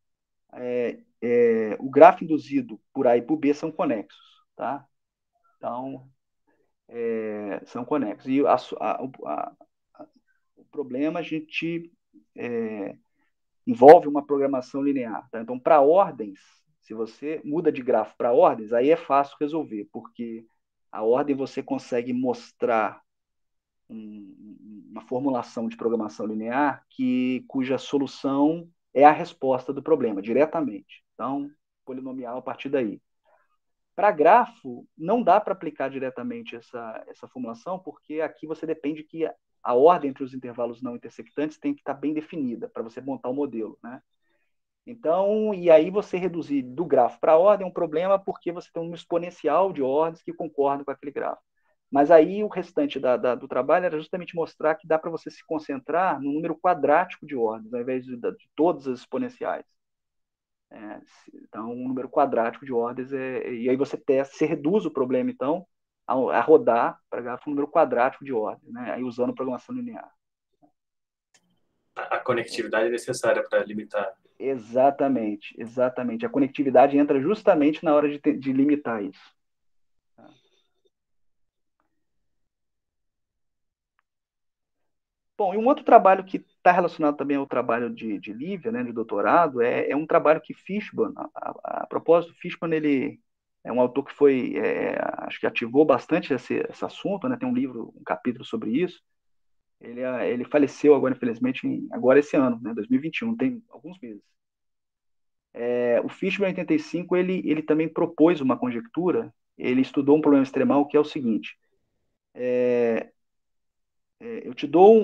o grafo induzido por A e por B são conexos. Tá? Então, são conexos. E o problema a gente envolve uma programação linear. Tá? Então, para ordens, se você muda de grafo para ordens, aí é fácil resolver, porque a ordem você consegue mostrar uma formulação de programação linear cuja solução é a resposta do problema, diretamente. Então, polinomial a partir daí. Para grafo, não dá para aplicar diretamente essa formulação, porque aqui você depende que a ordem entre os intervalos não intersectantes tem que estar bem definida para você montar o modelo, né? Então, e aí você reduzir do grafo para a ordem é um problema porque você tem um exponencial de ordens que concordam com aquele grafo. Mas aí o restante do trabalho era justamente mostrar que dá para você se concentrar no número quadrático de ordens, ao invés de todas as exponenciais. Então, um número quadrático de ordens, e aí você testa, você reduz o problema, então, a rodar para grafo um número quadrático de ordens, né? Aí usando programação linear. A conectividade é necessária para limitar. Exatamente, exatamente. A conectividade entra justamente na hora de limitar isso. Bom, e um outro trabalho que está relacionado também ao trabalho de Lívia, né, de doutorado, é um trabalho que Fishman, a propósito, Fishman, ele é um autor que foi, acho que ativou bastante esse assunto, né, tem um livro, um capítulo sobre isso. Ele faleceu agora, infelizmente, agora esse ano, né, 2021, tem alguns meses. O Fishman, em 85, ele também propôs uma conjectura, ele estudou um problema extremal que é o seguinte, eu te dou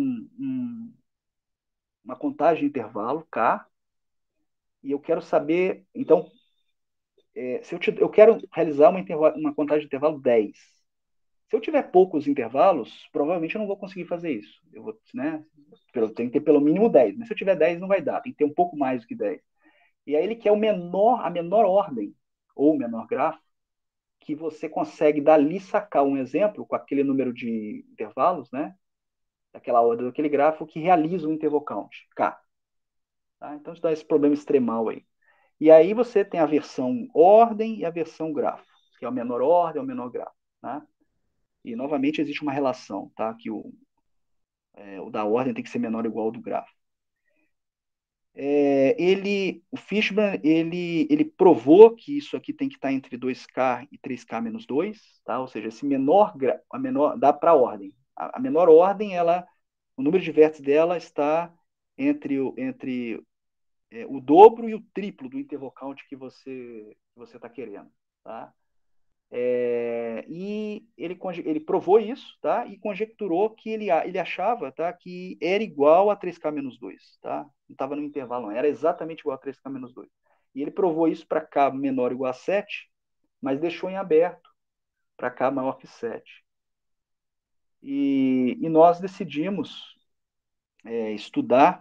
uma contagem de intervalo, K, e eu quero saber, então, eu quero realizar uma contagem de intervalo 10. Se eu tiver poucos intervalos, provavelmente eu não vou conseguir fazer isso. Eu vou, né, tem que ter pelo mínimo 10, mas se eu tiver 10 não vai dar, tem que ter um pouco mais do que 10. E aí ele quer a menor ordem, ou o menor grafo, que você consegue dali sacar um exemplo com aquele número de intervalos, né, daquela ordem daquele grafo que realiza o interval count, K. Tá? Então, isso dá esse problema extremal aí. E aí você tem a versão ordem e a versão grafo, que é o menor ordem e o menor grafo. Tá? E, novamente, existe uma relação, tá? Que o da ordem tem que ser menor ou igual ao do grafo. O Fishman, ele provou que isso aqui tem que estar entre 2K e 3K menos 2, tá? Ou seja, esse dá para a ordem. A menor ordem, o número de vértices dela está entre o dobro e o triplo do interval count que você está querendo, tá? E ele provou isso, tá? E conjecturou que ele achava, tá, que era igual a 3K menos 2, tá? Não estava no intervalo, não. Era exatamente igual a 3K menos 2. E ele provou isso para K menor ou igual a 7, mas deixou em aberto para K maior que 7. E nós decidimos estudar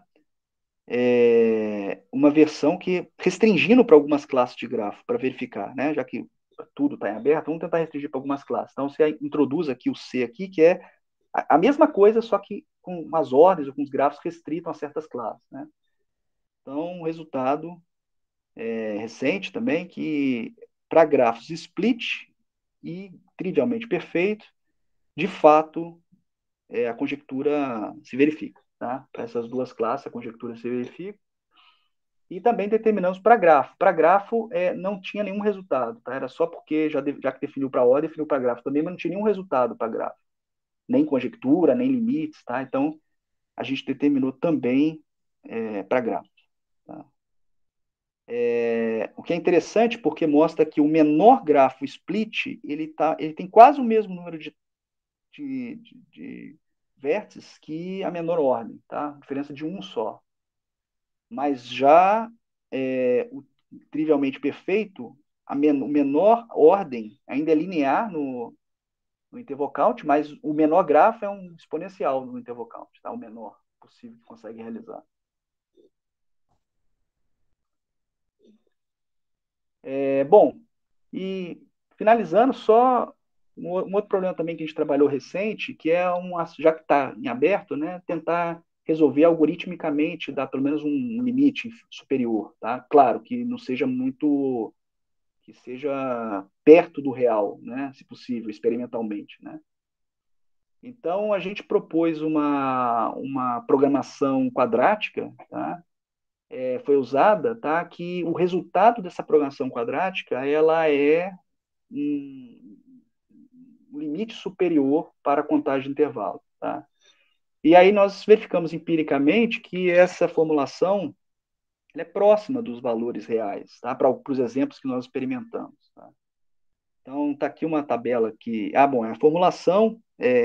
uma versão que restringindo para algumas classes de grafo para verificar, né? Já que tudo está em aberto, vamos tentar restringir para algumas classes. Então, você introduz aqui o C aqui, que é a mesma coisa, só que com umas ordens ou com os grafos restritos a certas classes, né? Então, um resultado recente também, que para grafos split e trivialmente perfeito, de fato, a conjectura se verifica, tá? Para essas duas classes, a conjectura se verifica. E também determinamos para grafo. Para grafo, não tinha nenhum resultado, tá? Era só porque, já que definiu para ordem, definiu para grafo também, mas não tinha nenhum resultado para grafo. Nem conjectura, nem limites, tá? Então, a gente determinou também para grafo. Tá? O que é interessante, porque mostra que o menor grafo split, ele tem quase o mesmo número de vértices que a menor ordem, tá? Diferença de um só. Mas já o trivialmente perfeito, a menor ordem ainda é linear no interval count, mas o menor grafo é um exponencial no interval count, tá? O menor possível que consegue realizar. Bom, e finalizando, só um outro problema também que a gente trabalhou recente, que já que está em aberto, né, tentar resolver algoritmicamente, dar pelo menos um limite superior, tá? Claro que não seja muito, que seja perto do real, né, se possível, experimentalmente, né? Então, a gente propôs uma programação quadrática, tá? Foi usada, tá? Que o resultado dessa programação quadrática, ela é um limite superior para a contagem de intervalo, tá? E aí nós verificamos empiricamente que essa formulação ela é próxima dos valores reais, tá? Para os exemplos que nós experimentamos, tá? Então, está aqui uma tabela que... bom, a formulação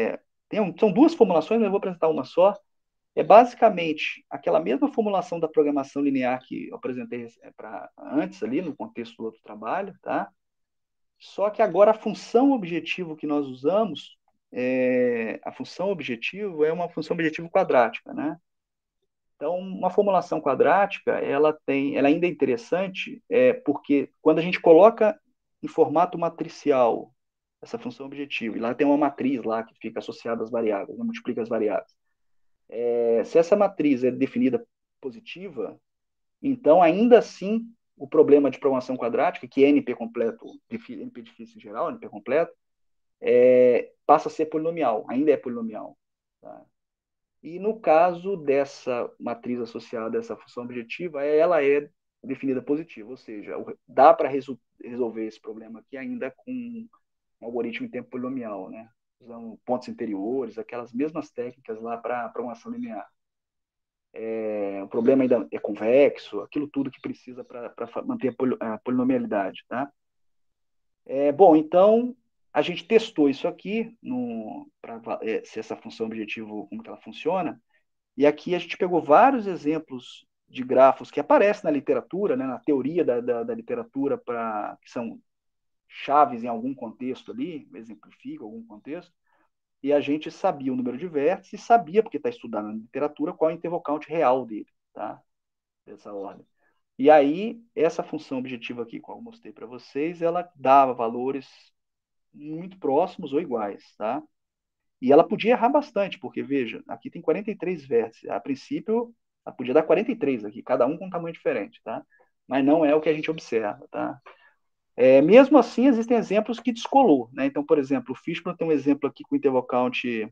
São duas formulações, mas eu vou apresentar uma só. É basicamente aquela mesma formulação da programação linear que eu apresentei antes ali, no contexto do outro trabalho, tá? Só que agora a função objetivo que nós usamos, a função objetivo é uma função objetivo quadrática, né? Então, uma formulação quadrática, ela ainda é interessante, porque quando a gente coloca em formato matricial essa função objetivo, e lá tem uma matriz lá que fica associada às variáveis, né, multiplica as variáveis. Se essa matriz é definida positiva, então ainda assim o problema de programação quadrática, que é NP completo, NP difícil em geral, NP completo, passa a ser polinomial, ainda é polinomial. Tá? E no caso dessa matriz associada a essa função objetiva, ela é definida positiva, ou seja, dá para resolver esse problema aqui ainda com um algoritmo em tempo polinomial, né? Usando pontos interiores, aquelas mesmas técnicas lá para a programação linear. O problema ainda é convexo, aquilo tudo que precisa para manter a polinomialidade, tá? Bom, então a gente testou isso aqui para se essa função objetivo, como que ela funciona, e aqui a gente pegou vários exemplos de grafos que aparecem na literatura, né, na teoria da literatura, que são chaves em algum contexto ali, exemplificam algum contexto, e a gente sabia o número de vértices e sabia, porque está estudando na literatura, qual é o interval count real dele, tá? Dessa ordem. E aí, essa função objetiva aqui, qual eu mostrei para vocês, ela dava valores muito próximos ou iguais, tá? E ela podia errar bastante, porque, veja, aqui tem 43 vértices. A princípio, ela podia dar 43 aqui, cada um com um tamanho diferente, tá? Mas não é o que a gente observa, tá? Mesmo assim, existem exemplos que descolou, né? Então, por exemplo, o Fishman tem um exemplo aqui com o interval count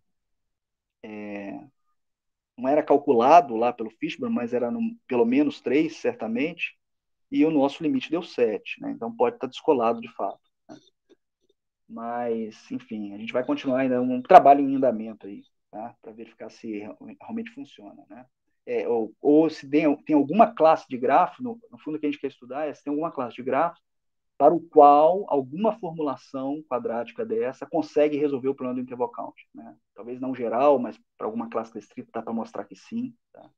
não era calculado lá pelo Fishman, mas era pelo menos 3, certamente, e o nosso limite deu 7, né? Então pode estar descolado de fato. Né? Mas, enfim, a gente vai continuar ainda um trabalho em andamento aí, tá? Para verificar se realmente funciona, né? Ou se tem alguma classe de grafo, no fundo o que a gente quer estudar é se tem alguma classe de grafo para o qual alguma formulação quadrática dessa consegue resolver o problema do interval count. Né? Talvez não geral, mas para alguma classe restrita dá para mostrar que sim. Tá?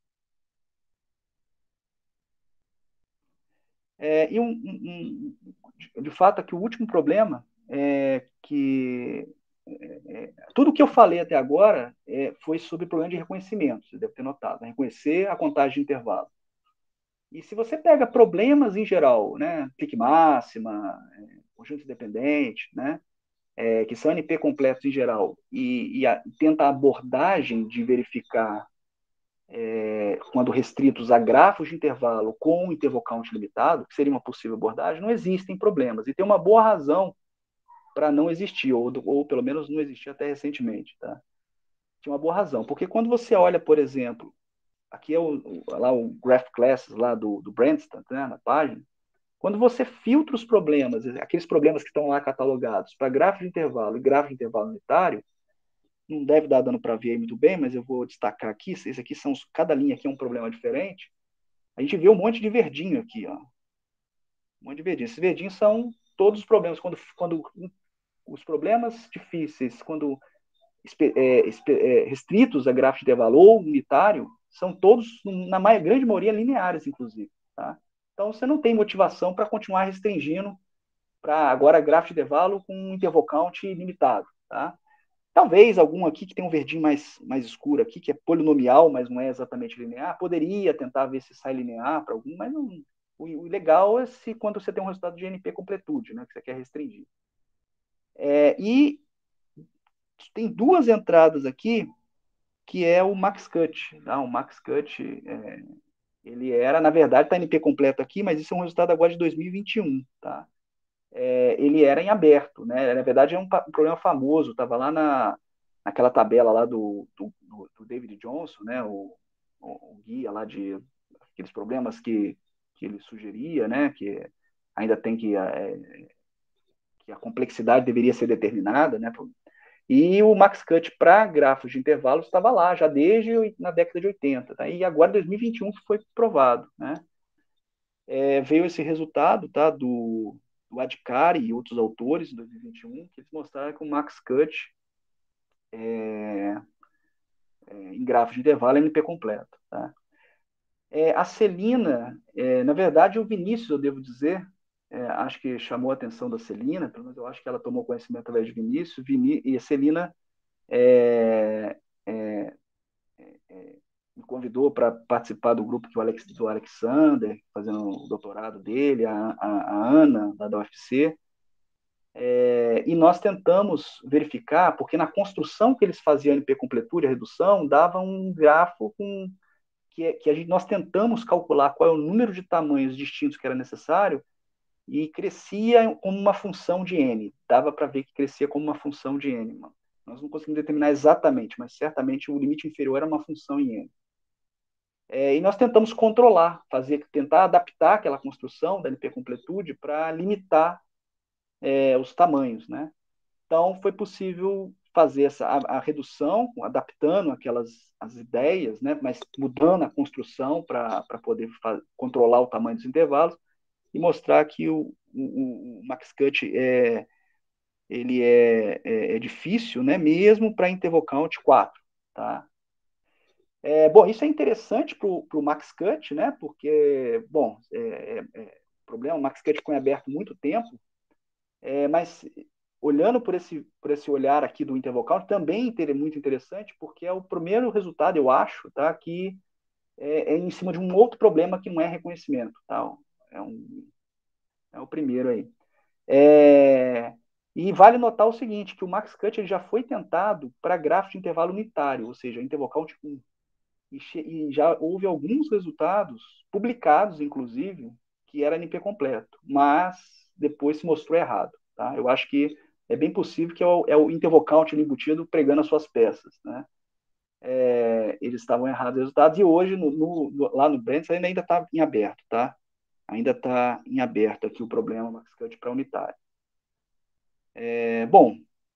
De fato, aqui o último problema é que tudo que eu falei até agora foi sobre problema de reconhecimento, você deve ter notado, né? Reconhecer a contagem de intervalo. E se você pega problemas em geral, né, clique máxima, conjunto independente, né, que são NP completos em geral, e tenta a abordagem de verificar quando restritos a grafos de intervalo com interval count limitado, que seria uma possível abordagem, não existem problemas. E tem uma boa razão para não existir, ou pelo menos não existir até recentemente. Tá? Tinha uma boa razão, porque quando você olha, por exemplo, aqui é lá o Graph Classes lá do Branstad, né, na página, quando você filtra os problemas, aqueles problemas que estão lá catalogados para grafo de intervalo e grafo de intervalo unitário, não deve dar dando para ver aí muito bem, mas eu vou destacar aqui, esses aqui são, cada linha aqui é um problema diferente, a gente vê um monte de verdinho aqui, ó. Um monte de verdinho. Esses verdinhos são todos os problemas, quando os problemas difíceis, quando restritos a gráfico de intervalo ou unitário, são todos, na grande maioria, lineares, inclusive. Tá? Então, você não tem motivação para continuar restringindo para agora gráfico de intervalo com um interval count limitado. Tá? Talvez algum aqui que tem um verdinho mais escuro aqui, que é polinomial, mas não é exatamente linear, poderia tentar ver se sai linear para algum, mas não, o legal é se quando você tem um resultado de NP completude, né, que você quer restringir. E tem duas entradas aqui, que é o max cut. Tá? O max cut, ele era, na verdade, está NP completo aqui, mas isso é um resultado agora de 2021. Tá? Ele era em aberto. Né? Na verdade, é um problema famoso, estava lá naquela tabela lá do David Johnson, né? o guia lá de aqueles problemas que ele sugeria, né? Que ainda tem que a complexidade deveria ser determinada, né? E o max cut para grafos de intervalos estava lá já desde na década de 80, tá? E agora 2021 que foi provado, né? Veio esse resultado, tá? Do Adhikari e outros autores em 2021 que eles mostraram que o max cut em grafos de intervalo NP completo. Tá? A Celina, na verdade, o Vinícius, eu devo dizer, acho que chamou a atenção da Celina, pelo menos eu acho que ela tomou conhecimento através de Vinícius, e a Celina me convidou para participar do grupo do Alexander, fazendo o doutorado dele, a Ana, da UFC, e nós tentamos verificar, porque na construção que eles faziam NP completude, a redução, dava um grafo nós tentamos calcular qual é o número de tamanhos distintos que era necessário e crescia como uma função de n. Dava para ver que crescia como uma função de n. Mano. Nós não conseguimos determinar exatamente, mas certamente o limite inferior era uma função em n. E nós tentamos controlar, tentar adaptar aquela construção da NP completude para limitar os tamanhos, né? Então, foi possível fazer a redução, adaptando as ideias, né, mas mudando a construção para poder controlar o tamanho dos intervalos e mostrar que o Max-Cut ele é difícil, né, mesmo para interval count 4. Tá? Bom, isso é interessante para o Max-Cut, né, porque, bom, o problema, o Max-Cut ficou em aberto muito tempo, mas olhando por esse olhar aqui do interval count, também é muito interessante, porque é o primeiro resultado, eu acho, tá, que em cima de um outro problema que não é reconhecimento. Tá? É o primeiro aí. E vale notar o seguinte, que o Max-Cut já foi tentado para grafo de intervalo unitário, ou seja, interval count 1. E já houve alguns resultados, publicados, inclusive, que era NP completo, mas depois se mostrou errado. Tá? Eu acho que é bem possível que é o interval count embutido pregando as suas peças. Né? Eles estavam errados os resultados, e hoje, lá no Brands, ainda está em aberto. Tá? Ainda está em aberto aqui o problema Max-Cut para unitário. Bom,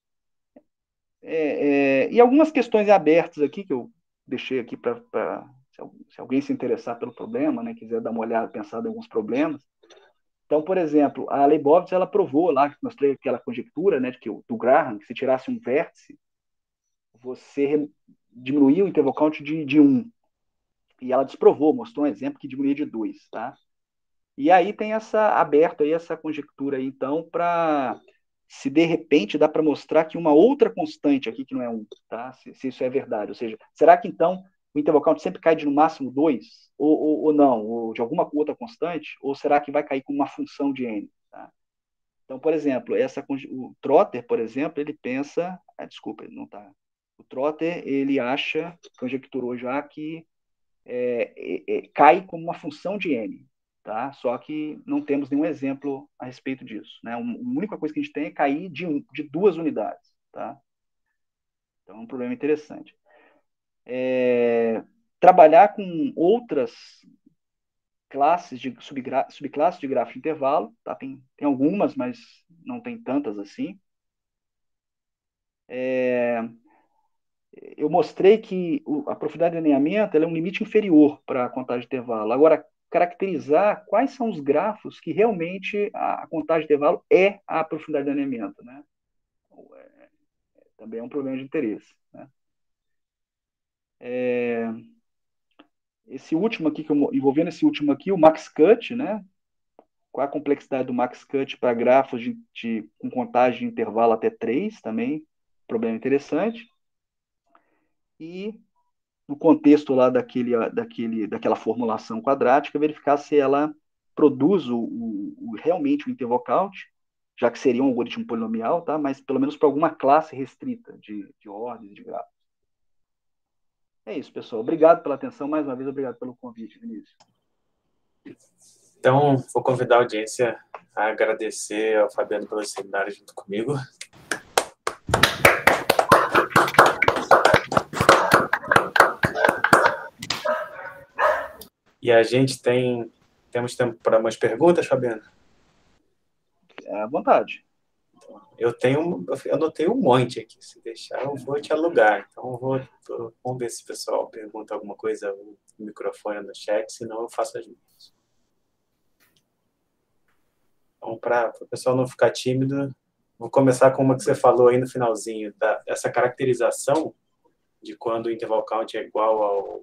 e algumas questões abertas aqui, que eu deixei aqui para se alguém se interessar pelo problema, né, quiser dar uma olhada, pensar em alguns problemas. Então, por exemplo, a Leibovitz, ela provou lá, que mostrei aquela conjectura, né, do Graham, que se tirasse um vértice, você diminuía o interval count de 1. E ela desprovou, mostrou um exemplo que diminuía de 2. Tá? E aí tem aberto aí essa conjectura aí, então, para se de repente dá para mostrar que uma outra constante aqui, que não é 1, tá? Se isso é verdade. Ou seja, será que então o interval count sempre cai de no máximo 2? Ou não? Ou de alguma outra constante? Ou será que vai cair com uma função de n? Tá? Então, por exemplo, o Trotter, por exemplo, ele pensa... desculpa, ele não está... O Trotter, ele conjecturou já que cai como uma função de n. Tá? Só que não temos nenhum exemplo a respeito disso. Né? A única coisa que a gente tem é cair de 2 unidades. Tá? Então, é um problema interessante. Trabalhar com outras classes subclasses de grafo de intervalo. Tá? Tem algumas, mas não tem tantas assim. Eu mostrei que a profundidade de alinhamento é um limite inferior para a contagem de intervalo. Agora, caracterizar quais são os grafos que realmente a contagem de intervalo é a profundidade de alinhamento. Né? Também é um problema de interesse. Né? Esse último aqui, envolvendo esse último aqui, o Max-Cut, né? Qual a complexidade do Max-Cut para grafos com contagem de intervalo até 3 também, problema interessante. E no contexto lá daquela formulação quadrática, verificar se ela produz realmente o interval count, já que seria um algoritmo polinomial, tá? Mas pelo menos para alguma classe restrita de ordens de grafos. É isso, pessoal. Obrigado pela atenção. Mais uma vez, obrigado pelo convite, Vinícius. Então, vou convidar a audiência a agradecer ao Fabiano pelo seminário junto comigo. E a gente temos tempo para umas perguntas, Fabiano? À vontade. Eu anotei um monte aqui. Se deixar, eu vou te alugar. Então, vamos ver se o pessoal pergunta alguma coisa no microfone no chat, senão eu faço as minhas. Então, para o pessoal não ficar tímido, Vou começar com uma que você falou aí no finalzinho, essa caracterização de quando o interval count é igual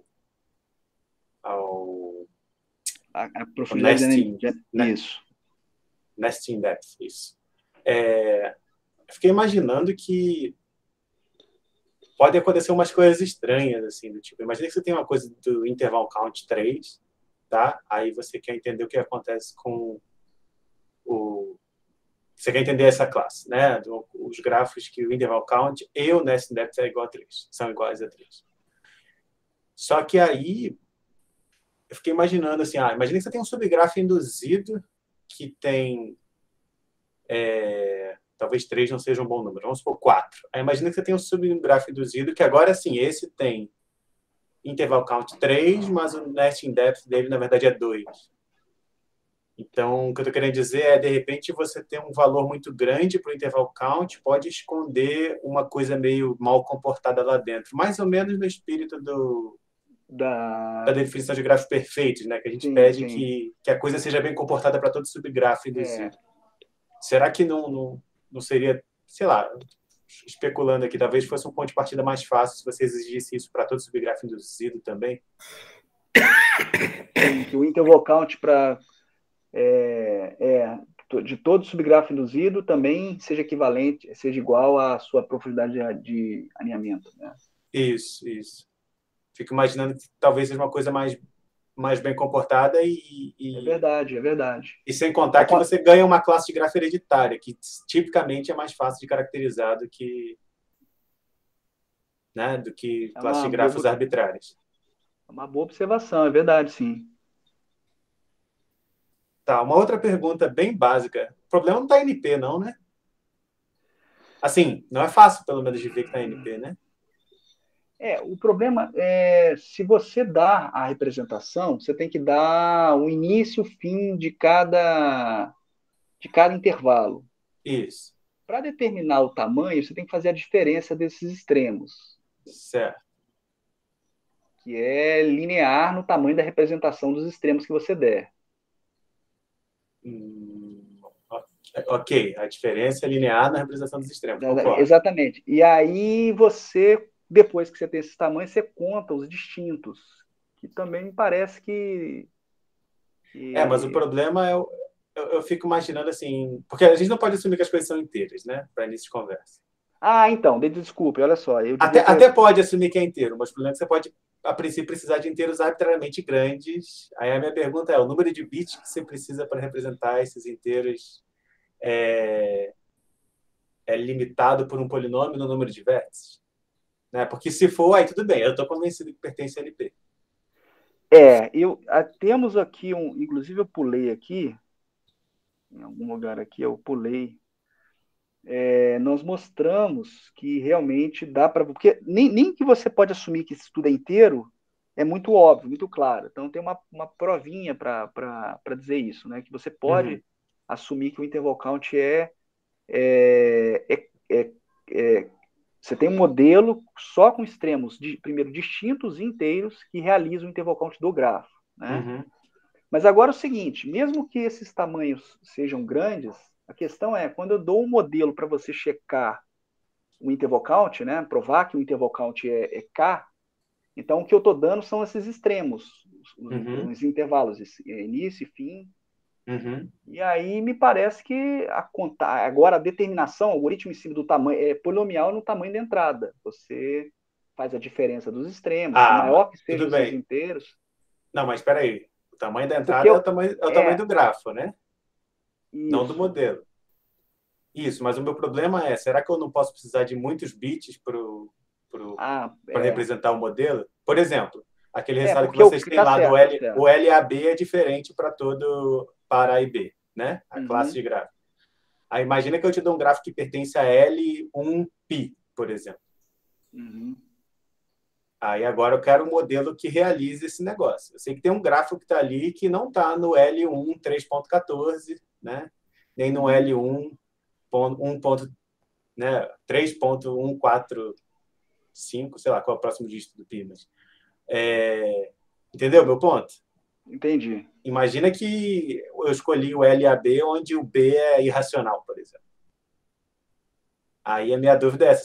ao A o profundidade nesting, né? isso. Nesting depth, isso. Eu fiquei imaginando que pode acontecer umas coisas estranhas, assim, do tipo, imagina que você tem uma coisa do interval count 3, tá? Aí você quer entender o que acontece com o... Você quer entender essa classe, né? Os grafos que o interval count e o nesting depth é igual a 3, são iguais a 3. Só que aí eu fiquei imaginando assim, imagina que você tem um subgrafo induzido que tem talvez 3 não seja um bom número, vamos supor 4. Aí imagina que você tem um subgrafo induzido que agora, sim, esse tem interval count 3, mas o nesting depth dele, na verdade, é 2. Então, o que eu estou querendo dizer é, de repente, você ter um valor muito grande para o interval count pode esconder uma coisa meio mal comportada lá dentro. Mais ou menos no espírito da definição de grafos perfeitos, né? Que a gente Sim, pede sim. que a coisa seja bem comportada para todo subgrafo induzido. Será que não seria, sei lá, especulando aqui, talvez fosse um ponto de partida mais fácil se você exigisse isso para todo subgrafo induzido também? Sim, que o interval count de todo subgrafo induzido também seja equivalente, seja igual à sua profundidade de alinhamento. Né? Isso, isso. Fico imaginando que talvez seja uma coisa mais bem comportada É verdade, é verdade. e sem contar que você ganha uma classe de grafo hereditária, que tipicamente é mais fácil de caracterizar do que, né, do que classe de grafos arbitrários. É uma boa observação, é verdade, sim. Tá, uma outra pergunta bem básica. O problema não está em NP, não, né? Assim, não é fácil, pelo menos, de ver que está em NP, né? O problema é, se você dá a representação, você tem que dar o início e o fim de cada intervalo. Isso. Para determinar o tamanho, você tem que fazer a diferença desses extremos, Certo. que é linear no tamanho da representação dos extremos que você der. Ok, a diferença é linear na representação dos extremos, concordo. Exatamente. E aí você, depois que você tem esses tamanhos, você conta os distintos, que também me parece Mas o problema é, eu fico imaginando assim, porque a gente não pode assumir que as coisas são inteiras, né, para início de conversa. Então, desculpe, olha só, eu devia Até pode assumir que é inteiro, mas o problema é que você pode, a princípio, precisar de inteiros arbitrariamente grandes. Aí a minha pergunta é, o número de bits que você precisa para representar esses inteiros é limitado por um polinômio no número de vértices? Né? Porque se for, aí tudo bem, eu estou convencido que pertence a LP. Temos aqui inclusive eu pulei aqui, em algum lugar aqui eu pulei, nós mostramos que realmente dá para, porque nem que você pode assumir que isso tudo é inteiro, é muito óbvio, muito claro. Então tem uma provinha para dizer isso, né? Que você pode assumir que o interval count você tem um modelo só com extremos, primeiro, distintos e inteiros, que realiza o interval count do grafo. Né? Mas agora é o seguinte, mesmo que esses tamanhos sejam grandes, a questão é, quando eu dou um modelo para você checar o interval count, né, provar que o interval count é K, então o que eu estou dando são esses extremos, os intervalos, início e fim. E aí me parece que agora a determinação, o algoritmo em cima do tamanho, é polinomial no tamanho da entrada. Você faz a diferença dos extremos, por maior que sejam os seus inteiros. Não, mas espera aí. O tamanho da entrada é o tamanho do grafo, né? Isso. Não do modelo. Isso, mas o meu problema é, será que eu não posso precisar de muitos bits para representar o modelo? Por exemplo, aquele resultado que vocês têm lá do o LAB é diferente para A e B, né? A classe de gráfico. Aí imagina que eu te dou um gráfico que pertence a L1π, por exemplo. Aí agora eu quero um modelo que realize esse negócio. Eu sei que tem um gráfico que está ali que não está no L1 3.14, né? Nem no L1 né? 3.145, sei lá qual é o próximo dígito do pi, mas entendeu meu ponto? Entendi. Imagina que eu escolhi o LAB onde o B é irracional, por exemplo. Aí a minha dúvida é essa,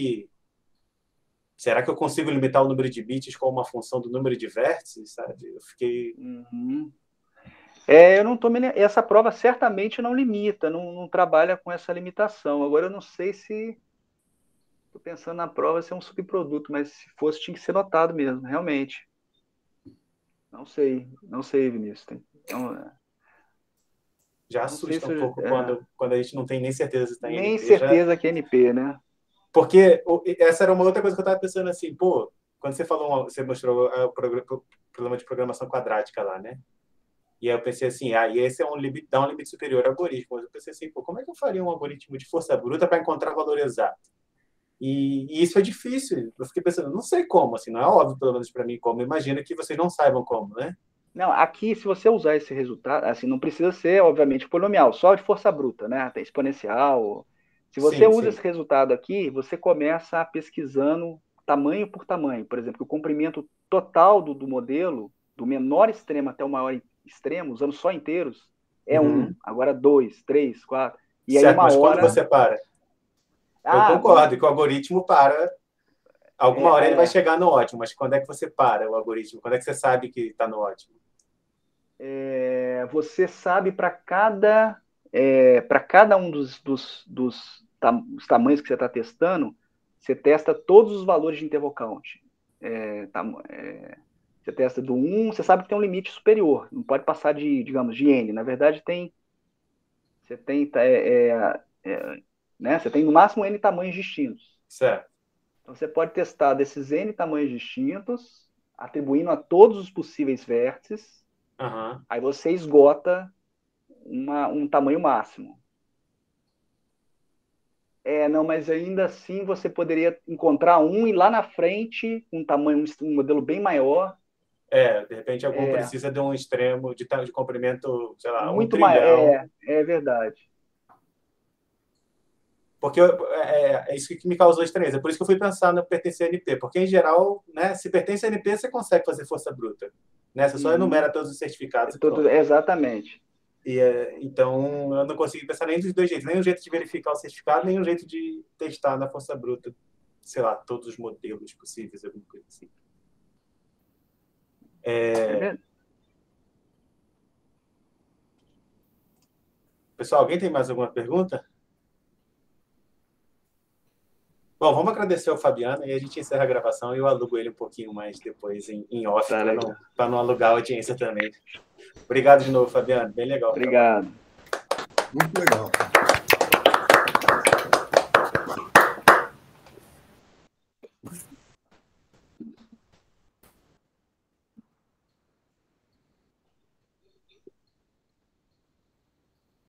será que eu consigo limitar o número de bits com uma função do número de vértices, sabe? Eu fiquei... Uhum. Eu não tô essa prova certamente não limita, não trabalha com essa limitação. Agora eu não sei se estou pensando na prova se é um subproduto, mas se fosse tinha que ser notado mesmo, realmente. Não sei, Vinícius. Já Não sei assusta se um pouco quando a gente não tem nem certeza se está em nem NP. certeza que é NP, né? Porque essa era uma outra coisa que eu estava pensando assim, pô, quando você mostrou o problema de programação quadrática lá, né? E aí eu pensei assim, e esse é dá um limite superior ao algoritmo. Mas eu pensei assim, pô, como é que eu faria um algoritmo de força bruta para encontrar valor exato? E isso é difícil. Eu fiquei pensando, não sei como, assim, não é óbvio, pelo menos para mim, como. Imagino que vocês não saibam como, né? Não, aqui, se você usar esse resultado, assim, não precisa ser, obviamente, polinomial, só de força bruta, né? Tem exponencial. Se você Sim, usa sim. esse resultado aqui, você começa pesquisando tamanho por tamanho. Por exemplo, o comprimento total do modelo, do menor extremo até o maior extremo, usando só inteiros, é Uhum. 1. Agora 2, 3, 4. E aí Certo, uma mas quando hora. você para? Eu Ah, concordo que o algoritmo para. é, Alguma hora ele vai é, chegar no ótimo, mas quando é que você para o algoritmo? Quando é que você sabe que está no ótimo? você sabe para cada um dos tamanhos que você está testando, você testa todos os valores de interval count. Você testa do 1, você sabe que tem um limite superior, não pode passar de, digamos, de n. Na verdade, você tem, né, você tem no máximo n tamanhos distintos. Certo. Então, você pode testar desses n tamanhos distintos, atribuindo a todos os possíveis vértices, Uhum. aí você esgota um tamanho máximo. Não, mas ainda assim você poderia encontrar um e lá na frente um tamanho, um modelo bem maior. De repente algum precisa de um extremo de comprimento, sei lá, um Muito maior. trilhão. É verdade. Porque é isso que me causou estranheza. Por isso que eu fui pensar no pertencer a NP. Porque, em geral, né, se pertence a NP, você consegue fazer força bruta. Né? Você só Uhum. enumera todos os certificados e pronto. Exatamente. Então, eu não consegui pensar nem dos dois jeitos. Nem um jeito de verificar o certificado, nem um jeito de testar na força bruta, sei lá, todos os modelos possíveis, alguma coisa assim. Pessoal, alguém tem mais alguma pergunta? Bom, vamos agradecer ao Fabiano e a gente encerra a gravação e eu alugo ele um pouquinho mais depois em off, Tá legal. para não alugar a audiência também. Obrigado de novo, Fabiano. Bem legal o trabalho. Obrigado. Muito legal.